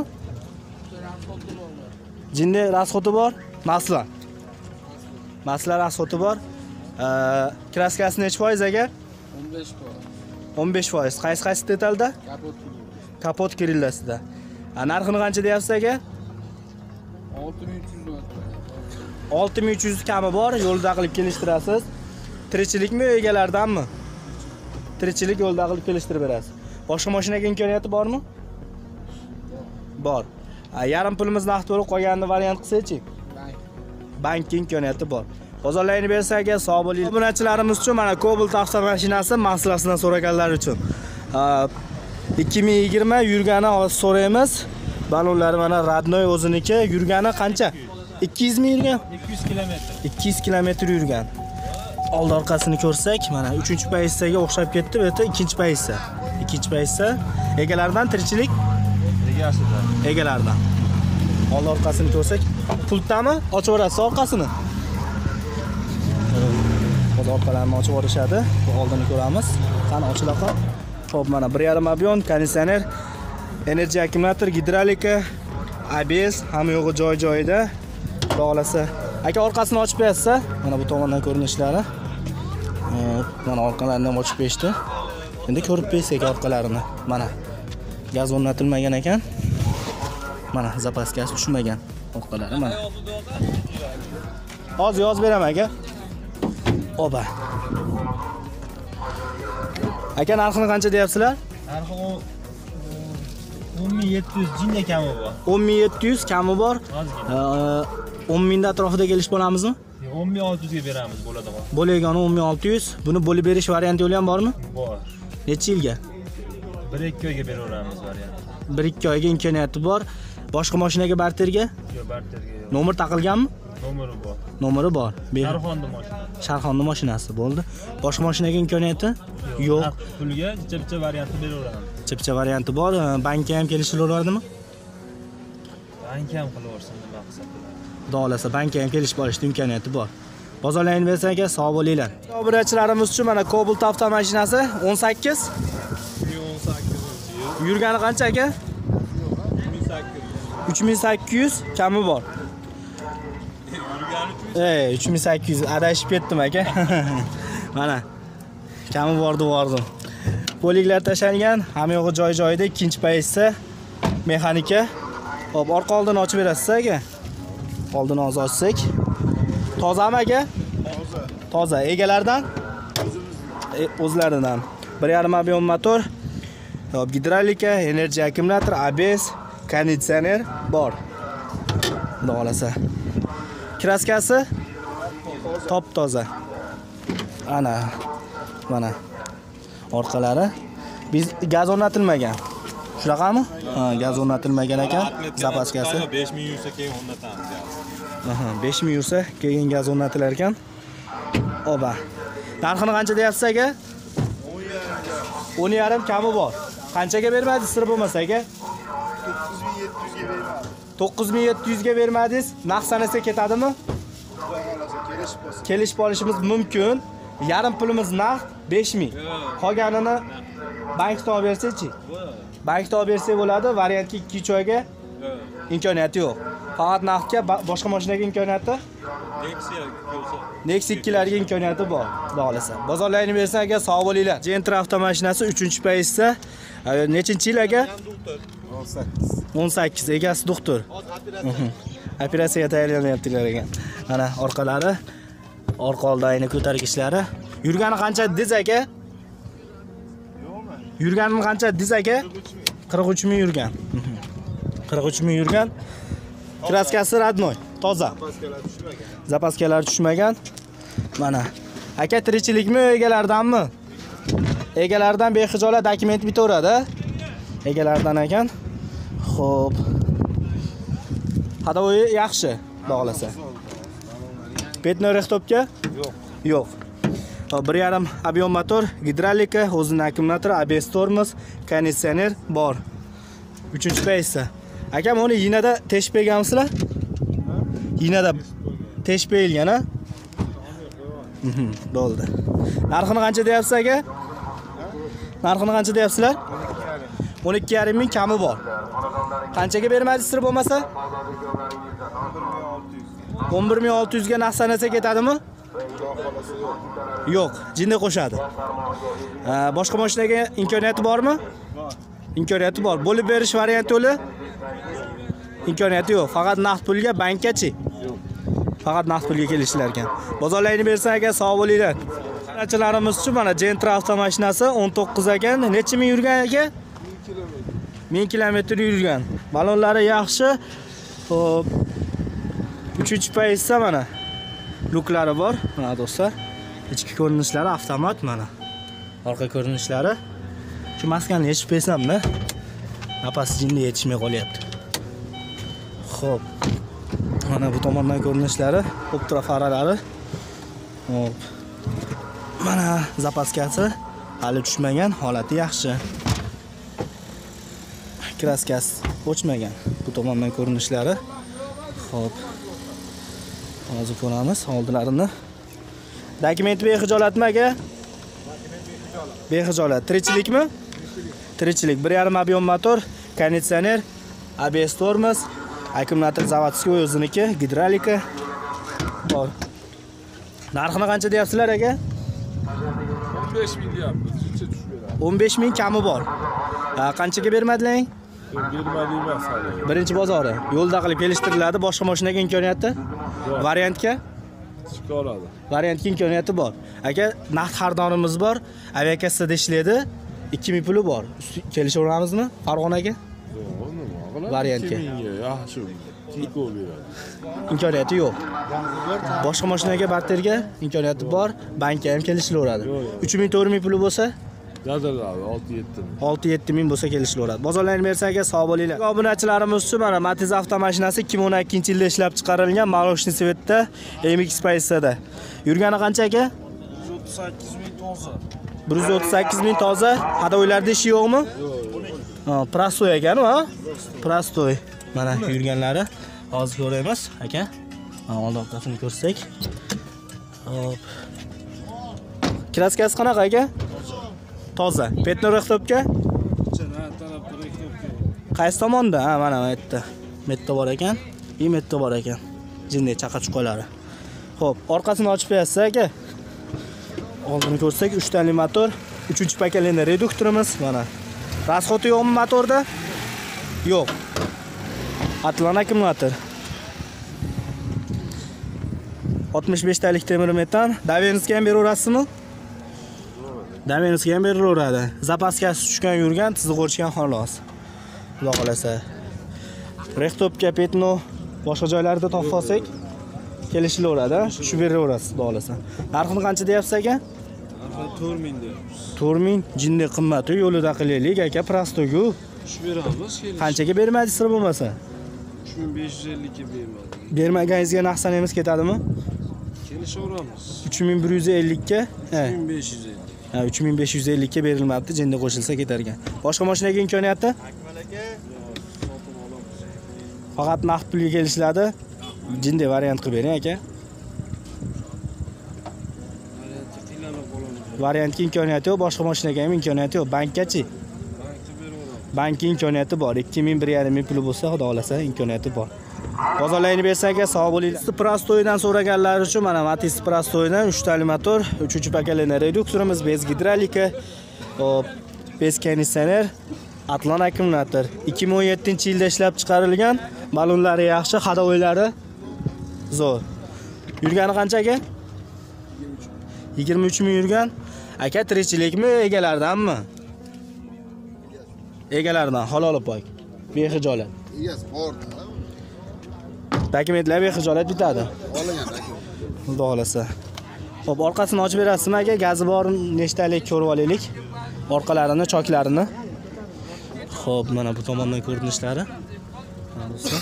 Jinda rasxoti bor? Masla. Masla rasxoti bor. Kraskasi necha foiz aka? o'n besh foiz. o'n besh foiz. Qaysi qaysi detalda? Kapot. Kapot kirillasida. Narxini qancha deyapsiz aka? olti ming uch yuz manat. olti ming uch yuz kami bor, yo'lda qilib kelishtirasiz. Tirikchilikmi, egalardanmi? Tirikchilik yo'lda qilib kelishtirib berasiz. Boshqa mashinaga imkoniyati bormi? Bor. Yarim pulimiz naqd bo'lib qolganini variant qilsa-chi? Bank. Bankning imkoniyati bor. Bozorlayni bersaga sog' bo'ling. Obunachilarimiz uchun mana Cobalt avtomashinasi masalasidan so'raganlar uchun. ikki ming yigirma yurgani hozir so'raymiz. Balonlari mana Radnoy o'ziniki. Yurgani qancha? ikki yuz ming yurgan? ikki yuz kilometr. ikki yuz kilometr yurgan. Old orqasini ko'rsak, mana uchinchi paysaga o'xshab ketdi, bu yerda ikkinchi paysa. Ikkinchi paysa. Egalaridan tirikchilik? Egasida. Egalaridan. Old orqasini ko'rsak, pultdami? Ochib o'rasiz orqasini. Hozir orqalarini ochib o'rishadi. Bu oldini ko'ramiz. Qani ochila qol. Xo'p, mana bir yarim obyon, konditsioner, energiya akkumulyator, gidrolika, A B S, hamma yo'g'i joy-joyida. Xudo aka, orqasini ochib bersa, mana bu tomondan ko'rinishlari. Mana orqalarini ham ochib berishdi. Endi ko'rib bersak orqalarini. Mana gaz o'rnatilmagan ekan. Mana zapaskasi tushmagan orqalari mana. Hozir yozib beraman aka. Oba. Aka, narxini qancha deyapsizlar? Narxi o'n ming yetti yuz jinda kami bor. o'n ming yetti yuz kami bor. o'n mingda atrofida kelish bo'lamizmi? o'n ming olti yuzga beramiz bo'ladimi? Bo'legani o'n ming olti yuz. Buni bo'lib berish varianti yo'li ham bormi? Bor. Necha yilga? bir ikki oyga beraveramiz variant. bir ikki oyga imkoniyati bor. Boshqa mashinaga barterga? Yo'q, barterga yo'q. Nomer taqilganmi? Nomeri bor. Nomeri bor. Sharxonda mashina. Sharxonda mashinasi bo'ldi. Boshqa mashinaga imkoniyati? Yo'q. Pulga chipcha varianti beraveramiz. Chipcha varianti bor. Bankka ham kelishilaveradimi? bank ham qilaversin nima qilsa qiladi. Xudo xolasa bankka ham kelishib olishning imkoniyati bor. Bozorlayni bersa aka, sog' bo'linglar. Obunachilarimiz uchun mana Cobalt avtomashinasi o'n sakkiz. o'n sakkiz yil. Yurgani qancha aka? uch ming sakkiz yuz kami bor. Ey, uch ming sakkiz yuz adashib ketdim aka. Mana kami bor devordim. Poliklar tashalgan, hamma yo'g'i joy-joyida, ikkinchi paytda mexanika. Hop, orqa oldini ochib berasiz aka. Oldini hozir ochsak. Tozami aka? Toza. Toza. Egalaridan? O'zimizdan. O'zlaridan. bir yarim ob'yom motor. Hop, gidravlika, energiya akkumulyator, A B S, konditsioner bor. Xudo xolasa. Kraskasi top toza. Ana. Mana. Orqalari biz gaz o'rnatilmagan. Shunaqami? Ha, gaz o'rnatilmagan ekan. Zapaskasi besh ming yursa keyin o'rnatamiz gaz. Aha, besh ming yursa keyin gaz o'rnatilar ekan. Oba. Narxini qancha deyapsiz aka? o'n yarim kami bor. Qanchaga bermadingiz sir bo'lmasa aka? to'qqiz ming yetti yuz ga bermadingiz. Narx sanasa ketadimi? Kelishib olishimiz mumkin. Yarim pulimiz naqd besh ming. Qolganini bankdan olib bersak-chi? Bankdan olib bersak bo'ladi, variantga ikki uch oyga imkoniyati yo'q. Faqat naqdga boshqa mashinaga imkoniyati? Nexia ikkilarga imkoniyati bor, xudo xolasa. Bozorlayni bersa aka, sog' bo'linglar. Gentra avtomashinasi uchinchi paytda nechinchi yil aka? o'n sakkiz. Egasi doktor. Operatsiyaga tayyorlanyaptilar ekan. Mana orqalari, orqa oldini ko'targichlari. Yurgani qancha dediz aka? Yurgani qancha dediz aka? qirq uch ming yurgan. qirq uch ming yurgan. Kraskasi radnoy, toza. Zapaskalar tushmagan. Mana. Aka tirikchilikmi, egalardanmi? Egalardan bexijolat dokument bitaveradi. Egalardan ekan. Xo'p. Hadovoyi yaxshi, xudo xolasa. Petno rehtopga? Yo'q. Yo'q. bir yarim ob'yom motor, gidravlika, o'zining akkumulyatori, A B S tormoz, konditsioner bor. uchinchi paytda. Akam uni yinada teshib berganmisizlar? Yinada teshib berilgan, ha? Mhm, bo'ldi. Narxini qancha deyapsiz aka? Narxini qancha deyapsizlar? o'n ikki yarim ming kami bor. Qanchaga bermadingiz sir bo'lmasa? o'n bir ming olti yuz ga narx sanasa ketadimi? Yo'q, jinni qo'shadi. Boshqa mashinaga imkoniyati bormi? Bor. Imkoniyati bor. Bo'lib berish varianti yo'li? Imkoniyati yo'q. Faqat naqd pulga, bankkachi? Yo'q. Faqat naqd pulga kelishlar ekan. Bozorlayni bersa aka, sog' bo'linglar. Qanachalarimiz uchun mana Gentra avtomashinasi o'n to'qqiz ekan. Necha ming yurgan aka? ming kilometr yurgan. Balonlari yaxshi. Xo'p. uchinchi paytda mana luklari bor. Mana do'stlar. Ichki ko'rinishlari avtomat mana. Orqa ko'rinishlari. Shu maskanni yechib bersam-da, napas jinni yetishmay qolyapti. Xo'p. Mana bu tomondan ko'rinishlari, optra faralari. Hop. Mana zapaskasi hali tushmagan, holati yaxshi. Kraskasi o'chmagan. Bu tomondan ko'rinishlari. Xo'p. Hozir ko'ramiz oldilarini. Dokument bexijolatmi aka? Bexijolat. Tirikchilikmi? Tirikchilik. bir yarim ob'yom motor, konditsioner, A B S tormoz, akkumulyator zavodskiy o'ziniki, gidravlika bor. Narxini qancha deyapsizlar aka? o'n besh ming deyapmiz. Shuncha tushib beradi. o'n besh ming kami bor. Qanchaga bermadilar? Bermadi emas hali. Birinchi bozori. Yo'lda qilib kelishtiriladi, boshqa mashinaga imkoniyati? Variantga? Chiqa oladi. Variantga imkoniyati bor. Aka, naqd xaridorimiz bor. Aviakassada ishlaydi. ikki ming puli bor. Kelishaveramizmi? Farg'onaga? Yo'q, nima? Variantga. Yaxshi. Chiko beradi. Imkoniyati yo'q. Boshqa mashinaga barterga imkoniyati bor. Bankka ham kelishaveradi. uch ming to'rt ming puli bo'lsa, Dadaladi olti yetti ming. olti yetti ming bo'lsa kelishaveradi. Bozorlarni bersa aka, sog' bo'linglar. Obunachilarimiz uchun mana Matiz avtomashinasi ikki ming o'n ikkinchi yilda ishlab chiqarilgan Maloshni Svetda M X Paysada. Yurgani qancha aka? bir yuz o'ttiz sakkiz ming toza. bir yuz o'ttiz sakkiz ming toza. Hadovoylarda ishi yo'qmi? Ha, prostoy ekan, ha? Prostoy. Mana yurganlari hozir ko'ramiz, aka. Mana old orqasini ko'rsak. Hop. Kraskasi qanaqa aka? Toza. Petno rektopga? Qaysi tomonda? Ha, mana bu yerda. Metta bor ekan, i metta bor ekan. Jinday chaqa-chuqalari. Xo'p, orqasini ochib qo'yasiz aka. Oldini ko'rsak, uchtali motor, uchinchi pokoleniya reduktorimiz mana. Rasxoti yo'qmi motorda? Yo'q. Atlan akkumulyator. oltmish besh talik temir metan. Davenskiga ham beraverasizmi? Davenskiga ham beraveradi. Zapaskasi tushgan yurgan, tiziq o'rishgan xolos. Xudo xolasa. Rektopga petno boshqa joylarda topib olsak, kelishilaveradi, tushib beraverasiz, xudo xolasa. Narxini qancha deyapsiz aka? to'rt ming deyapmiz. to'rt ming jinday qimmat, yo'lida qilaylik aka, prostogu. Tushib beramiz. Qanchaga bermadingiz sir bo'lmasa? uch ming besh yuz ellik ga bermadik. Bermaganingizga naqsanemiz ketadimi? Kelishaveramiz. uch ming bir yuz ellik ga, ha. uch ming besh yuz ellik. Ha, uch ming besh yuz ellik ga berilmabdi, jinday qo'shilsa ketar ekan. Boshqa mashinaga imkoniyati? Faqat naqd pulga kelishiladi. Jinday variant qilib bering aka. Variantga imkoniyati yo'q, boshqa mashinaga ham imkoniyati yo'q. Bankgachi? Bankning imkoniyati bor. ikki ming bir yarim ming puli bo'lsa, xudo xolasa imkoniyati bor. Bozorlayni bersaga sog' bo'linglar. Prostoydan so'raganlar uchun mana Matiz Prostoydan uchtali motor, uchinchi pokoleniya reduktorimiz, bez gidrolika, hop, bez konditsioner, Atlan akkumulyator. ikki ming o'n yettinchi yilda ishlab chiqarilgan, balonlari yaxshi, hadovoylari zo'r. Yurgani qancha aka? yigirma uch ming yurgan. Aka tirikchilikmi, egalaridanmi? Egalaridan halol poy. Bexijolat. Egasi borda. Dokumentlar bexijolat bitadi. Olagan. Xudo xolasa. Xo'p, orqasini ochib berasizmi aka? Gazi bor, nechtalik ko'rib olaylik. Orqalarini, choklarini. Xo'p, mana bu tomondan ko'rinishlari. Mana do'stlar.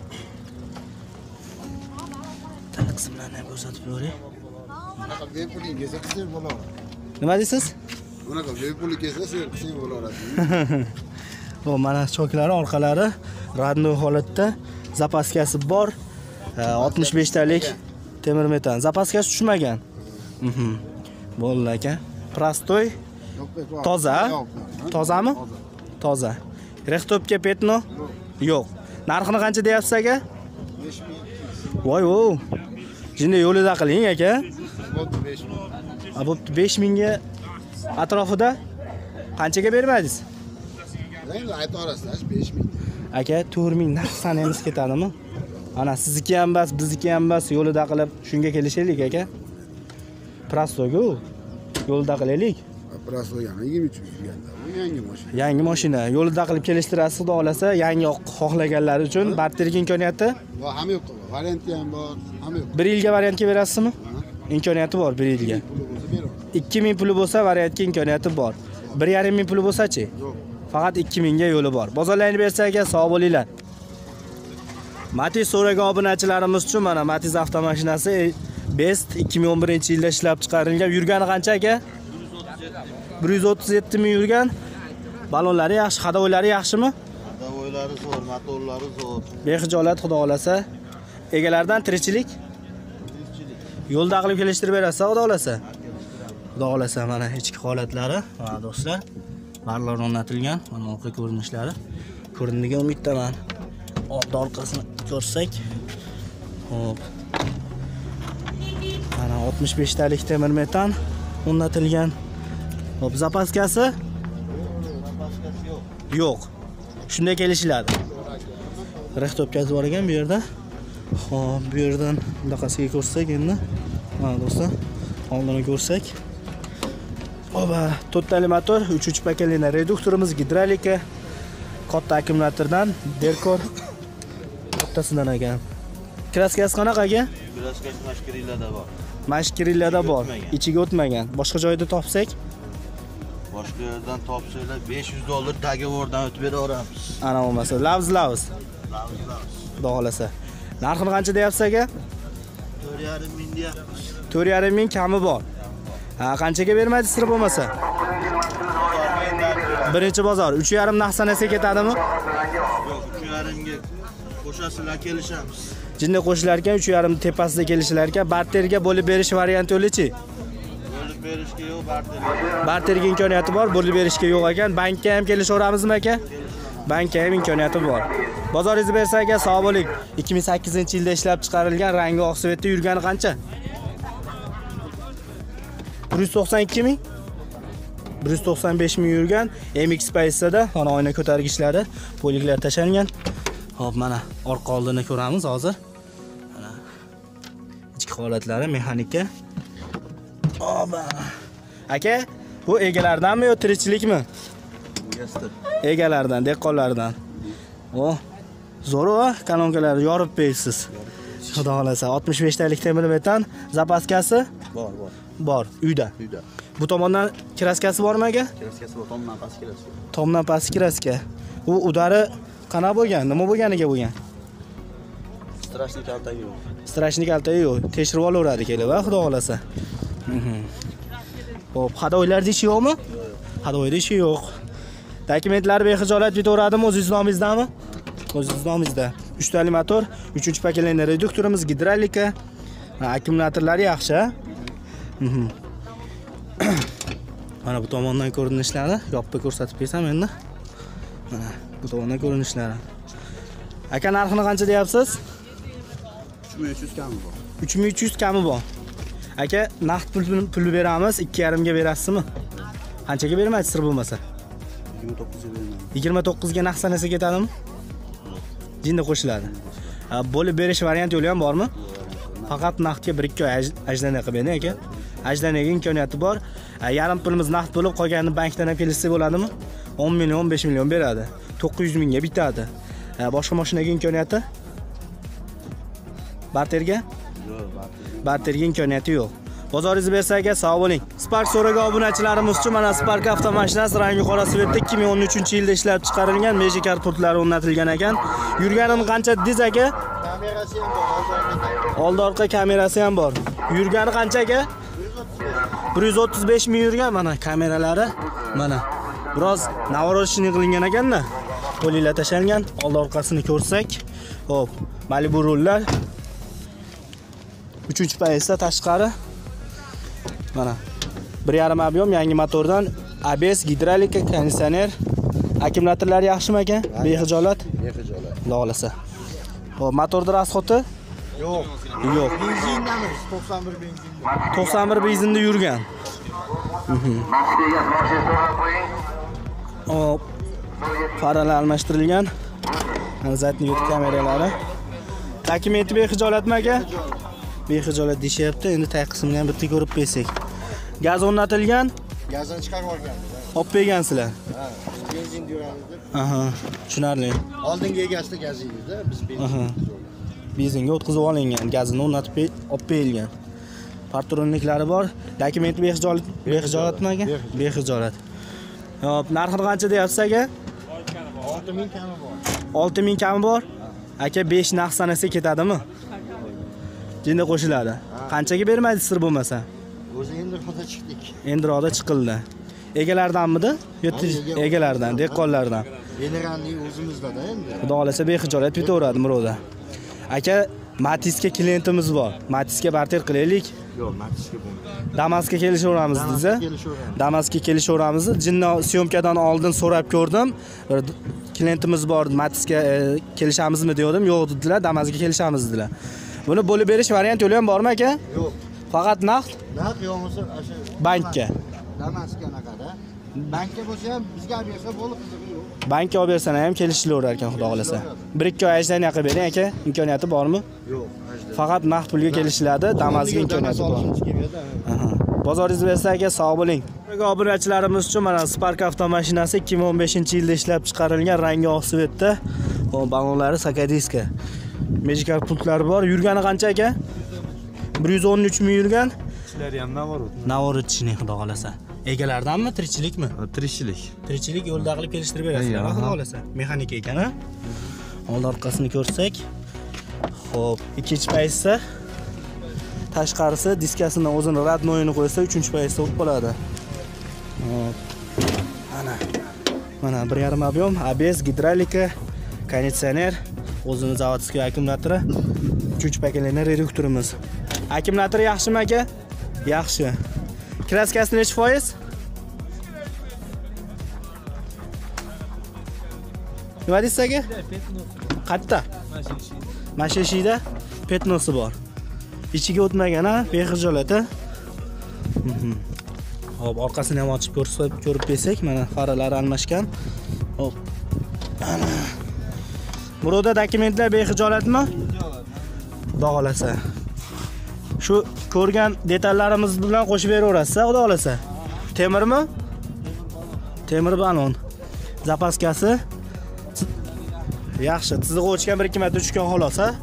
Taqsimlarni ham ko'rsatib qo'ying. Bunaqa bepuling kelsa qilsang bo'lar. Nima deysiz? Bunaqa bepuling kelsa sen qilsang bo'laradi. Bu mana choklari, orqalari radnoy holatda, zapaskasi bor. oltmish besh talik temir metan. Zapaskasi tushmagan. Mhm. Bo'ldi aka. Prostoy. Toza. Tozami? Toza. Rektopga petno? Yo'q. Narxini qancha deyapsiz aka? besh ming. Voy o. Jinday yo'lida qiling aka. Bo'pti besh ming. A bo'pti besh ming ga atrofida qanchaga bermadingiz? Endi ayta olasizlar besh ming. Aka to'rt ming narx sanamiz ketadimi? Ana sizniki ham bas, bizniki ham bas, yo'lida qilib shunga kelishaylik aka. Prostoga yo'lida qilaylik. Prosto yana yigirma uch yurganda. Bu yangi mashina. Yangi mashina yo'lida qilib kelishtirasiz, xudo xolasa, yangi xohlaganlar uchun barterlik imkoniyati. Va hamma yo'q. Varianti ham bor, hamma yo'q. bir yilga variantga berasizmi? Imkoniyati bor bir yilga. ikki ming puli bo'lsa variantga imkoniyati bor. bir yarim ming puli bo'lsa-chi? Yo'q. Faqat ikki ming ga yo'li bor. Bozorlayni bersaga sog' bo'linglar. Matiz so'ragan obunachilarimiz uchun mana Matiz avtomashinasi Best ikki ming o'n birinchi yilda ishlab chiqarilgan. Yurgani qancha aka? bir yuz o'ttiz yetti ming yurgan. Balonlari yaxshi, hadovoylari yaxshimi? Hadovoylari zo'r, motorlari zo'r. Bexijolat, xudo xolasa. Egalaridan tirikchilik? Yo'lda qilib kelishtirib berasiz, xudo xolasa. Xudo xolasa mana ichki holatlari, mana do'stlar. Barlar o'rnatilgan, mana orqa ko'rinishlari. Ko'rindigan umiddaman. Old orqasini ko'rsak. Hop. Mana oltmish besh talik temir metan o'rnatilgan. Hop, zapaskasi? Zapaskasi yo'q. Yo'q. Shunday kelishiladi. Rektopkasi bor ekan bu yerda. Xo'p, bu yerdan bunaqasiga ko'rsak endi. Mana do'stlar, oldini ko'rsak. Oba, to'rttali motor, uchinchi pokoleniya reduktorimiz, gidrolika, katta akkumulyatordan, Derkor kattasidan ekan. Kraskasi qanaqa aka? Kraskasi mashkirilada bor. Mashkirilada bor, ichiga o'tmagan. Boshqa joyda topsak? Boshqa yerdan topsanglar besh yuz dollar dogovordan o'tib beraveramiz. Ana bo'lmasa, lavz lavz. Xudo xolasa. Narxini qancha deyapsiz aka? to'rt yarim ming deyapmiz. to'rt yarim ming kami bor. Ha, qanchaga bermaydi sir bo'lmasa? Birinchi bozor uch yarim naqd sanasi ketadimi? Yo'q, uch yarim ga qo'shasizlar, kelishamiz. Jinni qo'shilar ekan, uch yarim tepasida kelishilar ekan. Barterga bo'lib berish varianti yo'lichi? Bo'lib berishga yo'q, barterga. Barterga imkoniyati bor, bo'lib berishga yo'q ekan. Bankka ham kelishaveramizmi aka? Bankka ham imkoniyati bor. Bozoringizni bersa aka, sog' bo'ling. ikki ming sakkizinchi yilda ishlab chiqarilgan rangi oq svetda yurgani qancha? bir yuz to'qson ikki ming? bir yuz to'qson besh ming yurgan M X Pace'da mana oyna ko'targichlari, poliklar tashalgan. Xo'p, mana orqa oldini ko'ramiz hozir. Mana ichki holatlari mexanika. Oba. Aka, bu egalardanmi yo tirikchilikmi? Gastir. Egalardan, dehqonlardan. O, zo'r va kanonkalar yorib bersiz. Xudo xolasa oltmish besh talik temir metan zapaskasi Bor, bor. bor uyda. Uyda. Bu tomondan kraskasi bormi aka? Kraskasi bor, tomdan past kraska. Tomdan past kraska. U udari qana bo'lgan? Nima bo'lganiga bo'lgan? Strashnik altagi yo'q. Strashnik altagi yo'q. Tekshirib olaveradi kelib, va xudo xolasa. Xo'p, hadoylarda ishi yo'qmi? Hadoyda ishi yo'q. Dokumentlar bexijolat bitaveradimi, o'zingiz nomingizdami? O'zingiz nomingizda. uch tali motor, uchinchi pokoleniya reduktorimiz, gidravlika, akkumulyatorlari yaxshi. Mana bu tomondan ko'rinishlari, yopib ko'rsatib bersam endi. Mana bu tomondan ko'rinishlari. Aka, narxini qancha deyapsiz? uch ming uch yuz kami bor. uch ming uch yuz kami bor. Aka, naqd pul pul beramiz, ikki yarim ga berasizmi? Qanchaga bermaysiz sir bo'lmasa? yigirma to'qqizga beraman. yigirma to'qqizga naqd sanasi ketadimi? Jinni qo'shiladi. Bo'lib berish varianti yo'li ham bormi? Faqat naqdga bir ikki oy ajdana qilib bering aka. Ajdanaga imkoniyati bor. Yarim pulimiz naqd bo'lib, qolganini bankdan ham kelishsa bo'ladimi? o'n million, o'n besh million beradi. to'qqiz yuz mingga bitadi. Boshqa mashinaga imkoniyati? Barterga? Yo'q, barterga. Barterga imkoniyati yo'q. Bozoringizni bersa aka, sog' bo'ling. Spark so'ragan obunachilarimiz uchun mana Spark avtomashinasi rangi qora svetda ikki ming o'n uchinchi yilda ishlab chiqarilgan, Magic portlari o'rnatilgan ekan. Yurganini qancha dedingiz aka? Kamerasi ham bor, Oldi orqa kamerasi ham bor. Yurgani qancha aka? bir yuz o'ttiz besh ming yurgan mana kameralari. Mana biroz navorotishni qilingan ekanda. Qo'linglar tashalgan. Oldi orqasini ko'rsak, hop, Malibu rullar. uchinchi paysda tashqari. Mana bir yarim ob'yom yangi motordan A B S, gidravlika, konditsioner, akkumulyatorlar yaxshimi aka? Bexijolat? Bexijolat. Xudo xolasa. Hop, motorda rasxoti? Yo'q. Yo'q. Benzindamiz, to'qson bir benzinda. to'qson bir benzinda yurgan. Hop. Faralar almashtirilgan. Zadniy yut kameralari. Dokumenti bexijolatmi aka? Bexijolat deyapti. Endi tag qismini ham bitta ko'rib bersak. Gaz o'rnatilgan. Gazdan chiqarib olganmiz. Olib bergansizlar. Ha, benzin yuramiz deb. Aha, tushunarli. Oldingi egasida gaz edi-da, biz Aha. benzin. Benzinga o'tkazib olingan, gazini o'rnatib olib berilgan. Patroninliklari bor. Dokumenti bexijolat, bexijolatmi aka? Bexijolat. Hop, narxini qancha deyapsiz aka? olti ming kami bor. olti ming kami bor. Aka besh naqd sanasi ketadimi? Jinni qo'shiladi. Qanchaga bermaydi sir bo'lmasa? O'zi endi hozir chiqdik. Endi roda chiqildi. Egalardanmidi? Yo'q, egalardan, dehqonlardan. Generalniy o'zimizda-da endi. Xudo xolasa bexijolat bitaveradi Muroda. Aka, Matizga klientimiz bor. Matizga barter qilaylik. Yo'q, Matizga bo'lmaydi. Damasga kelishaveramiz desa. Damasga kelishaveramiz. Jinni syomkadan oldin so'rab ko'rdim. Klientimiz bor, Matizga e, kelishamizmi degandim. Yo'q dedilar, Damasga kelishamiz dedilar. Buni bo'lib berish variant yo'li ham bormi aka? Yo'q. Faqat naqd Naqd yo'qsa o'sha bankka. Damasga naqada. Bankka bo'lsa ham bizga bersa bo'lib qizig'i yo'q. Bankka olib bersana ham kelishilaverar ekan xudo xolasa. bir ikki oy ajdana qilib bering aka, imkoniyati bormi? Yo'q, ajdana. Faqat naqd pulga kelishiladi, Damasga imkoniyati bor. Aha. Bozoringizni bersa aka, sog' bo'ling. Obunachilarimiz uchun mana Spark avtomashinasi ikki ming o'n beshinchi yilda ishlab chiqarilgan, rangi oq svetda. O balonlari sakadiska. Magic pultlari bor. Yurgani qancha aka? bir yuz o'n uch ming yurgan. Ishlari ham navorot. Navorot ishini xudo xolasa. Egalardanmi, tirikchilikmi? Tirikchilik. Tirikchilik yo'lda qilib kelishtirib berasizlar, xudo xolasa. Mexanika ekan, ha? Old orqasini ko'rsak, xo'p, ikkinchi paysda tashqarisi diskasini o'zini radnoyini qo'ysa, uchinchi paysda o'tib qoladi. Hop. Mana. Mana bir yarim ob'yom, A B S, gidravlika, konditsioner, O'zini zavodskiy akkumulyatori. uch paketlari reduktorimiz. Akkumulyator yaxshimi aka? Yaxshi. Kraskasi necha foiz? Nima deysiz aka? Qatta? Mashishida petnosi bor. Ichiga o'tmagan ha, bexijolat ha. Hop, orqasini ham ochib ko'rsatib ko'rib bersak, mana faralari almashgan. Hop. Ana. Buroda dokumentlar bexijolatmi? Xudo xolasa. Shu ko'rgan detallarimiz bilan qo'shib beraverasiz, xudo xolasa. Temirmi? Temir balon. Zapaskasi yaxshi, tizig'i o'chgan bir ikki marta tushgan xolos ha.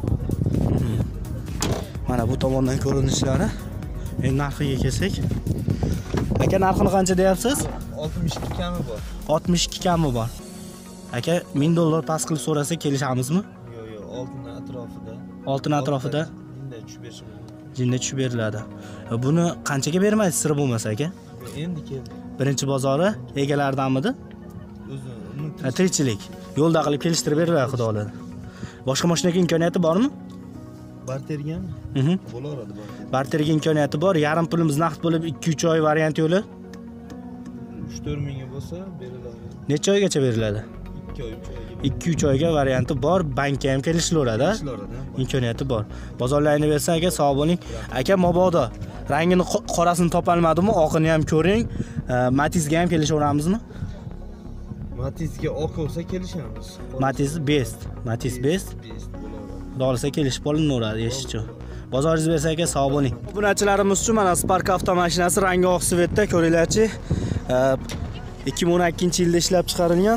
Mana bu tomondan ko'rinishlari. Endi narxiga kelsak. Aka, narxini qancha deyapsiz? oltmish ikki kami bor. oltmish ikki kami bor. Aka, ming dollar past qilib so'rasa kelishamizmi? Yo'q, yo'q, oltin atrofida. Oltin atrofida Jinda tushib berish mumkin. jinda tushib beriladi. Buni qanchaga bermaysiz sir bo'lmasa aka? Endi keldi. Birinchi bozori egalaridanmidi? O'zi Tirikchilik. Yo'lda qilib kelishtirib beriladi, xudo xolasa. Boshqa mashinaga imkoniyati bormi? bartergan Mhm. bo'laveradi barter. Barterga imkoniyati bor. Yarim pulimiz naqd bo'lib ikki uch oy variant yo'li. uch to'rt mingga bo'lsa beriladi. Necha oygacha beriladi? ikki oy, uch oyga ikki uch oyga varianti bor. Bankka ham kelishilaveradi. berishloradi. Imkoniyati bor. Bozorlarni bersa aka, sog' bo'ling. Aka, mabodo rangini qo- qorasini topolmadimi? Oqini ham ko'ring. Matizga ham kelishaveramizmi? Matizga oq bo'lsa kelishamiz. Matiz best. Matiz best. Dolsa kelishib olinaveradi, eshitchi. Bozoringiz bersa aka, sog' bo'ling. Obunachilarimiz uchun mana Spark avtomashinasi rangi oq svetda, ko'ringlarchi. ikki ming o'n ikkinchi yilda ishlab chiqarilgan.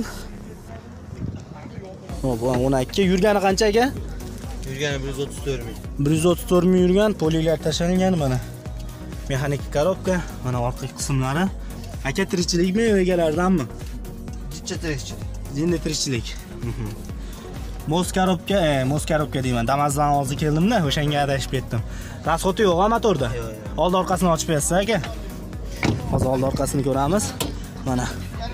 Hop, o'n ikki. Yurgani qancha aka? Yurgani bir yuz o'ttiz to'rt ming. bir yuz o'ttiz to'rt ming yurgan, polilar tashlangan mana. Mexanik korobka, mana orqa qismlari. Aka, tirikchilikmi, egalaridanmi? Jicha tirikchilik. Jinda tirikchilik. Mos korobka, e, mos korobka deyman. Damazdan hozir keldim-da, o'shanga adashib ketdim. Rasxoti yo'q-a motorda? Yo'q, yo'q. Old orqasini ochib berasiz aka. Hozir old orqasini ko'ramiz. Mana.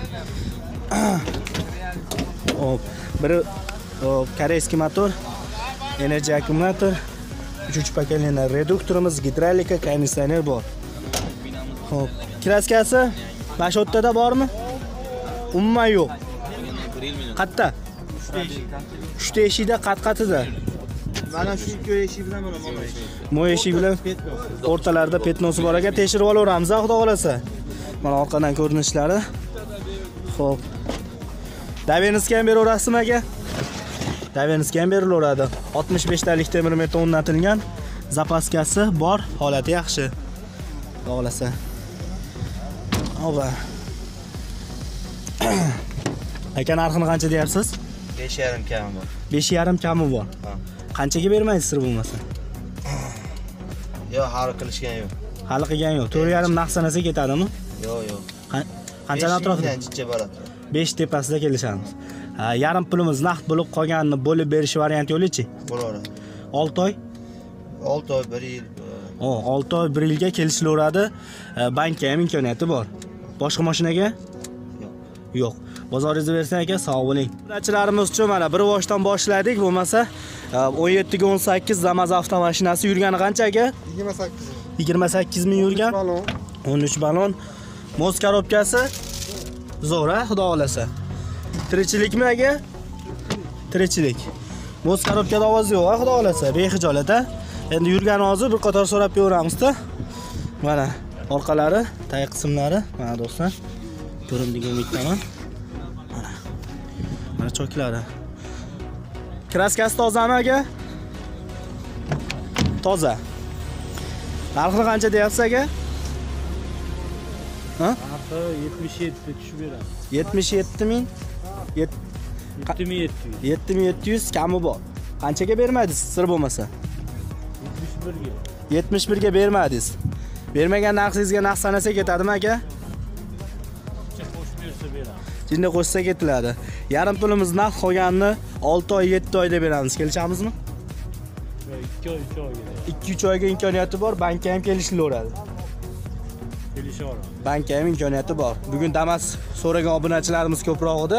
Hop, biri hop, koreyskiy motor, energiya akkumulyator, uchinchi paketlari reduktorimiz, gidravlika, konditsioner bor. Hop, kraskasi Mashottada bormi? Umuman yo'q. Qatta? uchta eshikda qat-qatida. Mana shu ikki eshik bilan mana mana eshik. Mo eshik bilan o'rtalarida petnosi bor ekan, tekshirib olaveramiz, xudo xolasa. Mana orqadan ko'rinishlari. Xo'p. Davenskiy ham beraverasizmi aka? Davenskiy ham berilaveradi. oltmish besh talik temir metal o'rnatilgan. Zapaskasi bor, holati yaxshi. Xudo xolasa. Ova. Aka, narxini qancha deyapsiz? besh yarim kami bor. besh yarim kami bor. Ha. Qanchaga bermaysiz sir bo'lmasa? Yo'q, hali qilishgan yo'q. Hali qilgan yo'q. to'rt yarim naqd sanasa ketadimi? Yo'q, yo'q. Qanchadan atrofida? Jicha boradi. besh tepasida kelishamiz. Ha, yarim pulimiz naqd bo'lib qolganini bo'lib berish varianti yo'lichi? Bo'laveradi. olti oy? olti oy, bir yil. O, olti oy, bir yilga kelishilaveradi. Bankka ham imkoniyati bor. Boshqa mashinaga? Yo'q. Yo'q. Bozoringizni bersa aka, sog' bo'ling. Obunachilarimiz uchun mana bir boshdan boshladik, bo'lmasa o'n yetti ga o'n sakkiz Damas avtomashinasi yurgani qancha aka? yigirma sakkiz. yigirma sakkiz ming yurgan. Balon. o'n uch balon. Mos korobkasi zo'r, ha, xudo xolasa. Tirikchilikmi aka? Tirikchilik. Mos korobkada ovoz yo'q, ha, xudo xolasa. Bexijolat, ha. Endi yurgani hozir bir qator so'rab beraveramiz-da. Mana orqalari, tag qismlari, mana do'stlar. Ko'rindigan bittaman. Mana. Mana choklari. Kraskasi tozami aka? Toza. Narxi qancha deyapsiz aka? Ha? Narxi yetmish yetti tushib beradi. yetmish yetti ming? yetti ming yetti yuz. yetti ming yetti yuz kami bor. Qanchaga bermadingiz sir bo'lmasa? yetmish birga. yetmish birga bermadingiz. Bermagan narxingizga naqd sanasa ketadimi aka? Qo'shib bersa beramiz. Jinda qo'shsa ketiladi. Yarim pulimiz naqd qolganini olti oy, yetti oyda beramiz. Kelishamizmi? ikki oy, uch oyga ikki uch oyga imkoniyati bor, bankka ham kelishilaveradi. kelishaveramiz. Bankka ham imkoniyati bor. Bugun Damas so'ragan obunachilarimiz ko'proq edi.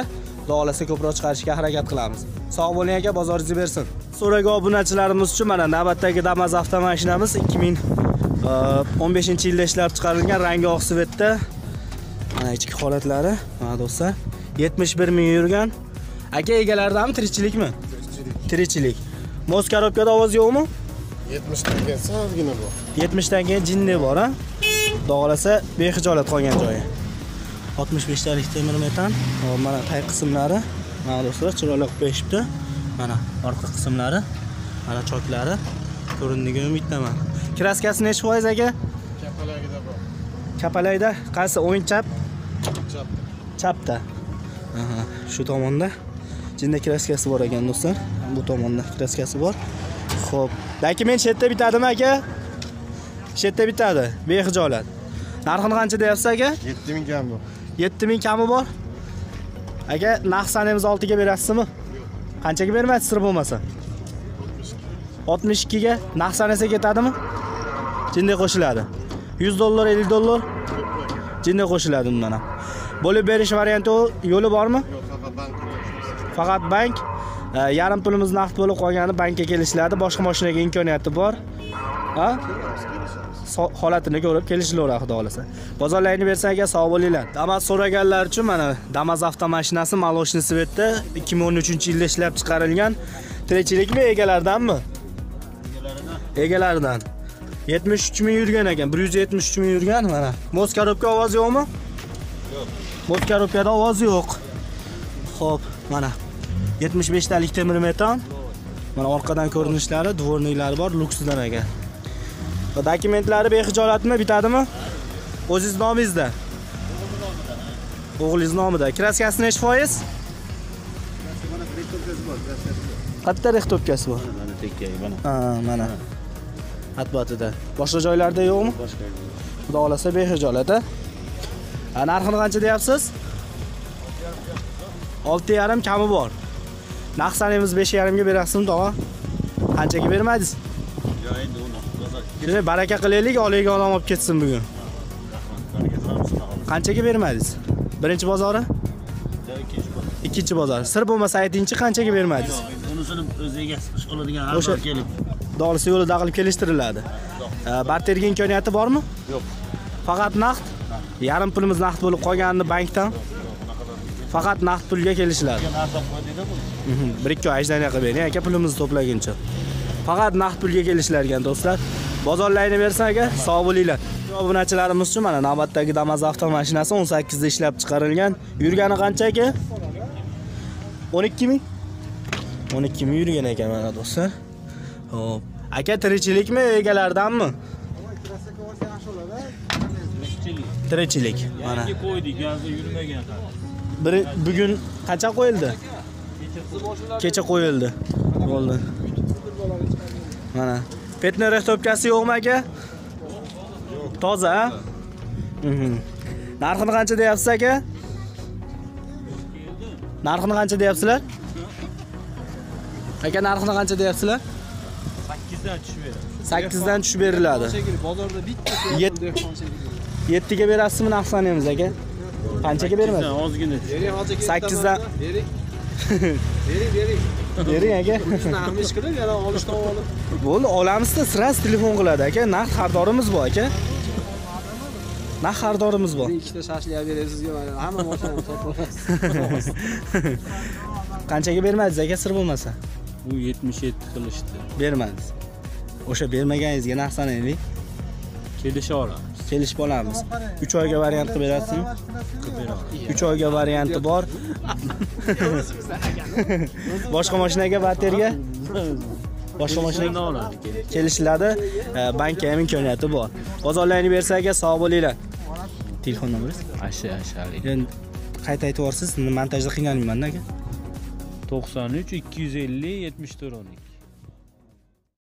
Xudo xolasa ko'proq chiqarishga harakat qilamiz. Sog' bo'ling aka, bozoringiz bersin. So'raga obunachilarimiz uchun mana navbatdagi Damas avtomashinamiz ikki ming o'n beshinchi yilda ishlab chiqarilgan rangi oq svetda. Mana ichki holatlari, mana do'stlar, yetmish bir ming yurgan. Aka egalaridanmi, tirikchilikmi? Tirikchilik. Mos korobkada ovoz yo'qmi? yetmish dan keyin ozgina bor. yetmish dan keyin jinni bor, ha? Xudo xolasa bexijolat qolgan joyi. oltmish besh talik temir metan. Hop, mana tay qismlari. Mana do'stlar, chiroyli qilib qo'yishibdi. Mana orqa qismlari, mana choklari ko'rindigini umiddaman. Kraskasi necha foiz aka? Kapaligida bor. Kapalayda qaysi? O'ng chap? Chapda. Chapda. Aha, shu tomonda jinda kraskasi bor ekan do'stlar. Bu tomonda kraskasi bor. Xo'p, dokument chetda bitadimi aka? Chetda bitadi, bexijolat. Narxini qancha deyapsiz aka? yetti ming kam bor. yetti ming kami bor. Aka, narx sanamiz oltiga berasizmi? Qanchaga bermaysiz sir bo'lmasa? oltmish ikkiga narx sanasa ketadimi? Jinda qo'shiladi. yuz dollar, ellik dollar jinda qo'shiladi undan ham. Bo'lib berish varianti yo'li bormi? Yo'q, faqat bank to'lashimiz. Faqat bank. Yarim pulimiz naqd bo'lib qolgani bankka kelishiladi. Boshqa mashinaga imkoniyati bor. Ha? Holatini ko'rib kelishilaveradi xudo xolasa. Bozorlarini bersa aka sog' bo'linglar. Damas so'raganlar uchun mana Damas avtomashinasi maloshni svetda ikki ming o'n uchinchi yilda ishlab chiqarilgan. Tirikchilikmi egalaridanmi? Egalaridan. Egalaridan. yetmish uch ming yurgan ekan, bir yuz yetmish uch ming yurgan mana. Mos korobka ovoz yo'qmi? Yo'q. Mos korobkada ovoz yo'q. Xo'p, mana yetmish besh talik temir metan. Mana orqadan ko'rinishlari, dvorniklari bor, luksidan ekan. Dokumentlari bexijolatmi, bitadimi? O'zingiz nomingizda? O'g'lingiz nomida. Kraskasi necha foiz? Qayerda rextopkasi bor? Mana tekkaga mana. Ha, mana. Atbatida. Boshqa joylarda yo'qmi? Boshqa. Xudo xolasa bexijolat, ha? Narxini qancha deyapsiz? olti yarim kami bor. Narx sanamiz besh yarim ga berasizmi, tog'a? Qanchaga bermaysiz? Yo'q, endi uni Shuni baraka qilaylik, oliga odam olib ketsin bugun. Qanchaga bermaysiz? Birinchi bozori? Ikkinchi bozor. Sir bo'lmasa aytingchi, qanchaga bermaysiz? Unisini o'z egasi ish qiladigan har bir kelib. Dolisi yo'lida qilib kelishtiriladi. Barterga imkoniyati bormi? Yo'q. Faqat naqd. Yarim pulimiz naqd bo'lib qolganini bankdan. Faqat naqd pulga kelishiladi. bir ikki oy ajdaniya qilib bering, aka pulimizni to'plaguncha. Faqat naqd pulga kelishlar ekan do'stlar. Bozorlayni bersa aka, sog' bo'linglar. Obunachilarimiz uchun mana navbatdagi Damas avtomashinasi o'n sakkizda ishlab chiqarilgan. Yurgani qancha aka? o'n ikki ming. o'n ikki ming yurgan ekan mana do'stlar. Xo'p. Aka tirikchilikmi, egalaridanmi? Tirikchilik. Mana. Yangi qo'ydik, gazda yurmagan. Bir bugun qancha qo'yildi? Kecha qo'yildi. Bo'ldi. Mana. Petner rextopkasi yo'qmi aka? Yo'q. Toza, ha? Mhm. Narxini qancha deyapsiz aka? Narxini qancha deyapsizlar? Aka narxini qancha deyapsizlar? sakkizdan tushib beradi. sakkizdan tushib beriladi. Bozorda bitta yetti ga berasizmi narx sanamiz aka? Qanchaga bermaysiz? Ozgina. bering hozir sakkizdan bering. Bering, bering. bering aka. Nami ish qilib, yana olishdan olib. Bo'ldi, olamizda siras telefon qiladi aka. Narx xaridorimiz bor aka. Narx xaridorimiz bor. Ikkita shashliya berasiz sizga mana hamma mashinani sotib. Qanchaga bermaysiz aka sir bo'lmasa? Bu yetmish yetti qilishdi. Bermaysiz. O'sha bermaganingizga narx sanaylik. Kelisha olamiz. Kelishib olamiz. uch oyga variant qilib berasizmi? Qilib beramiz. uch oyga varianti bor. Boshqa mashinaga bateriya? Boshqa mashinaga oladi. kelishiladi. Bankka ham imkoniyati bor. Bozorlayni bersa aka sog' bo'linglar. Telefon nomeringiz? Asha, ashalik. Endi qayta aytib yorsiz, montajda qilganman aka. to'qson uch ikki yuz ellik yetmish to'rt o'n ikki.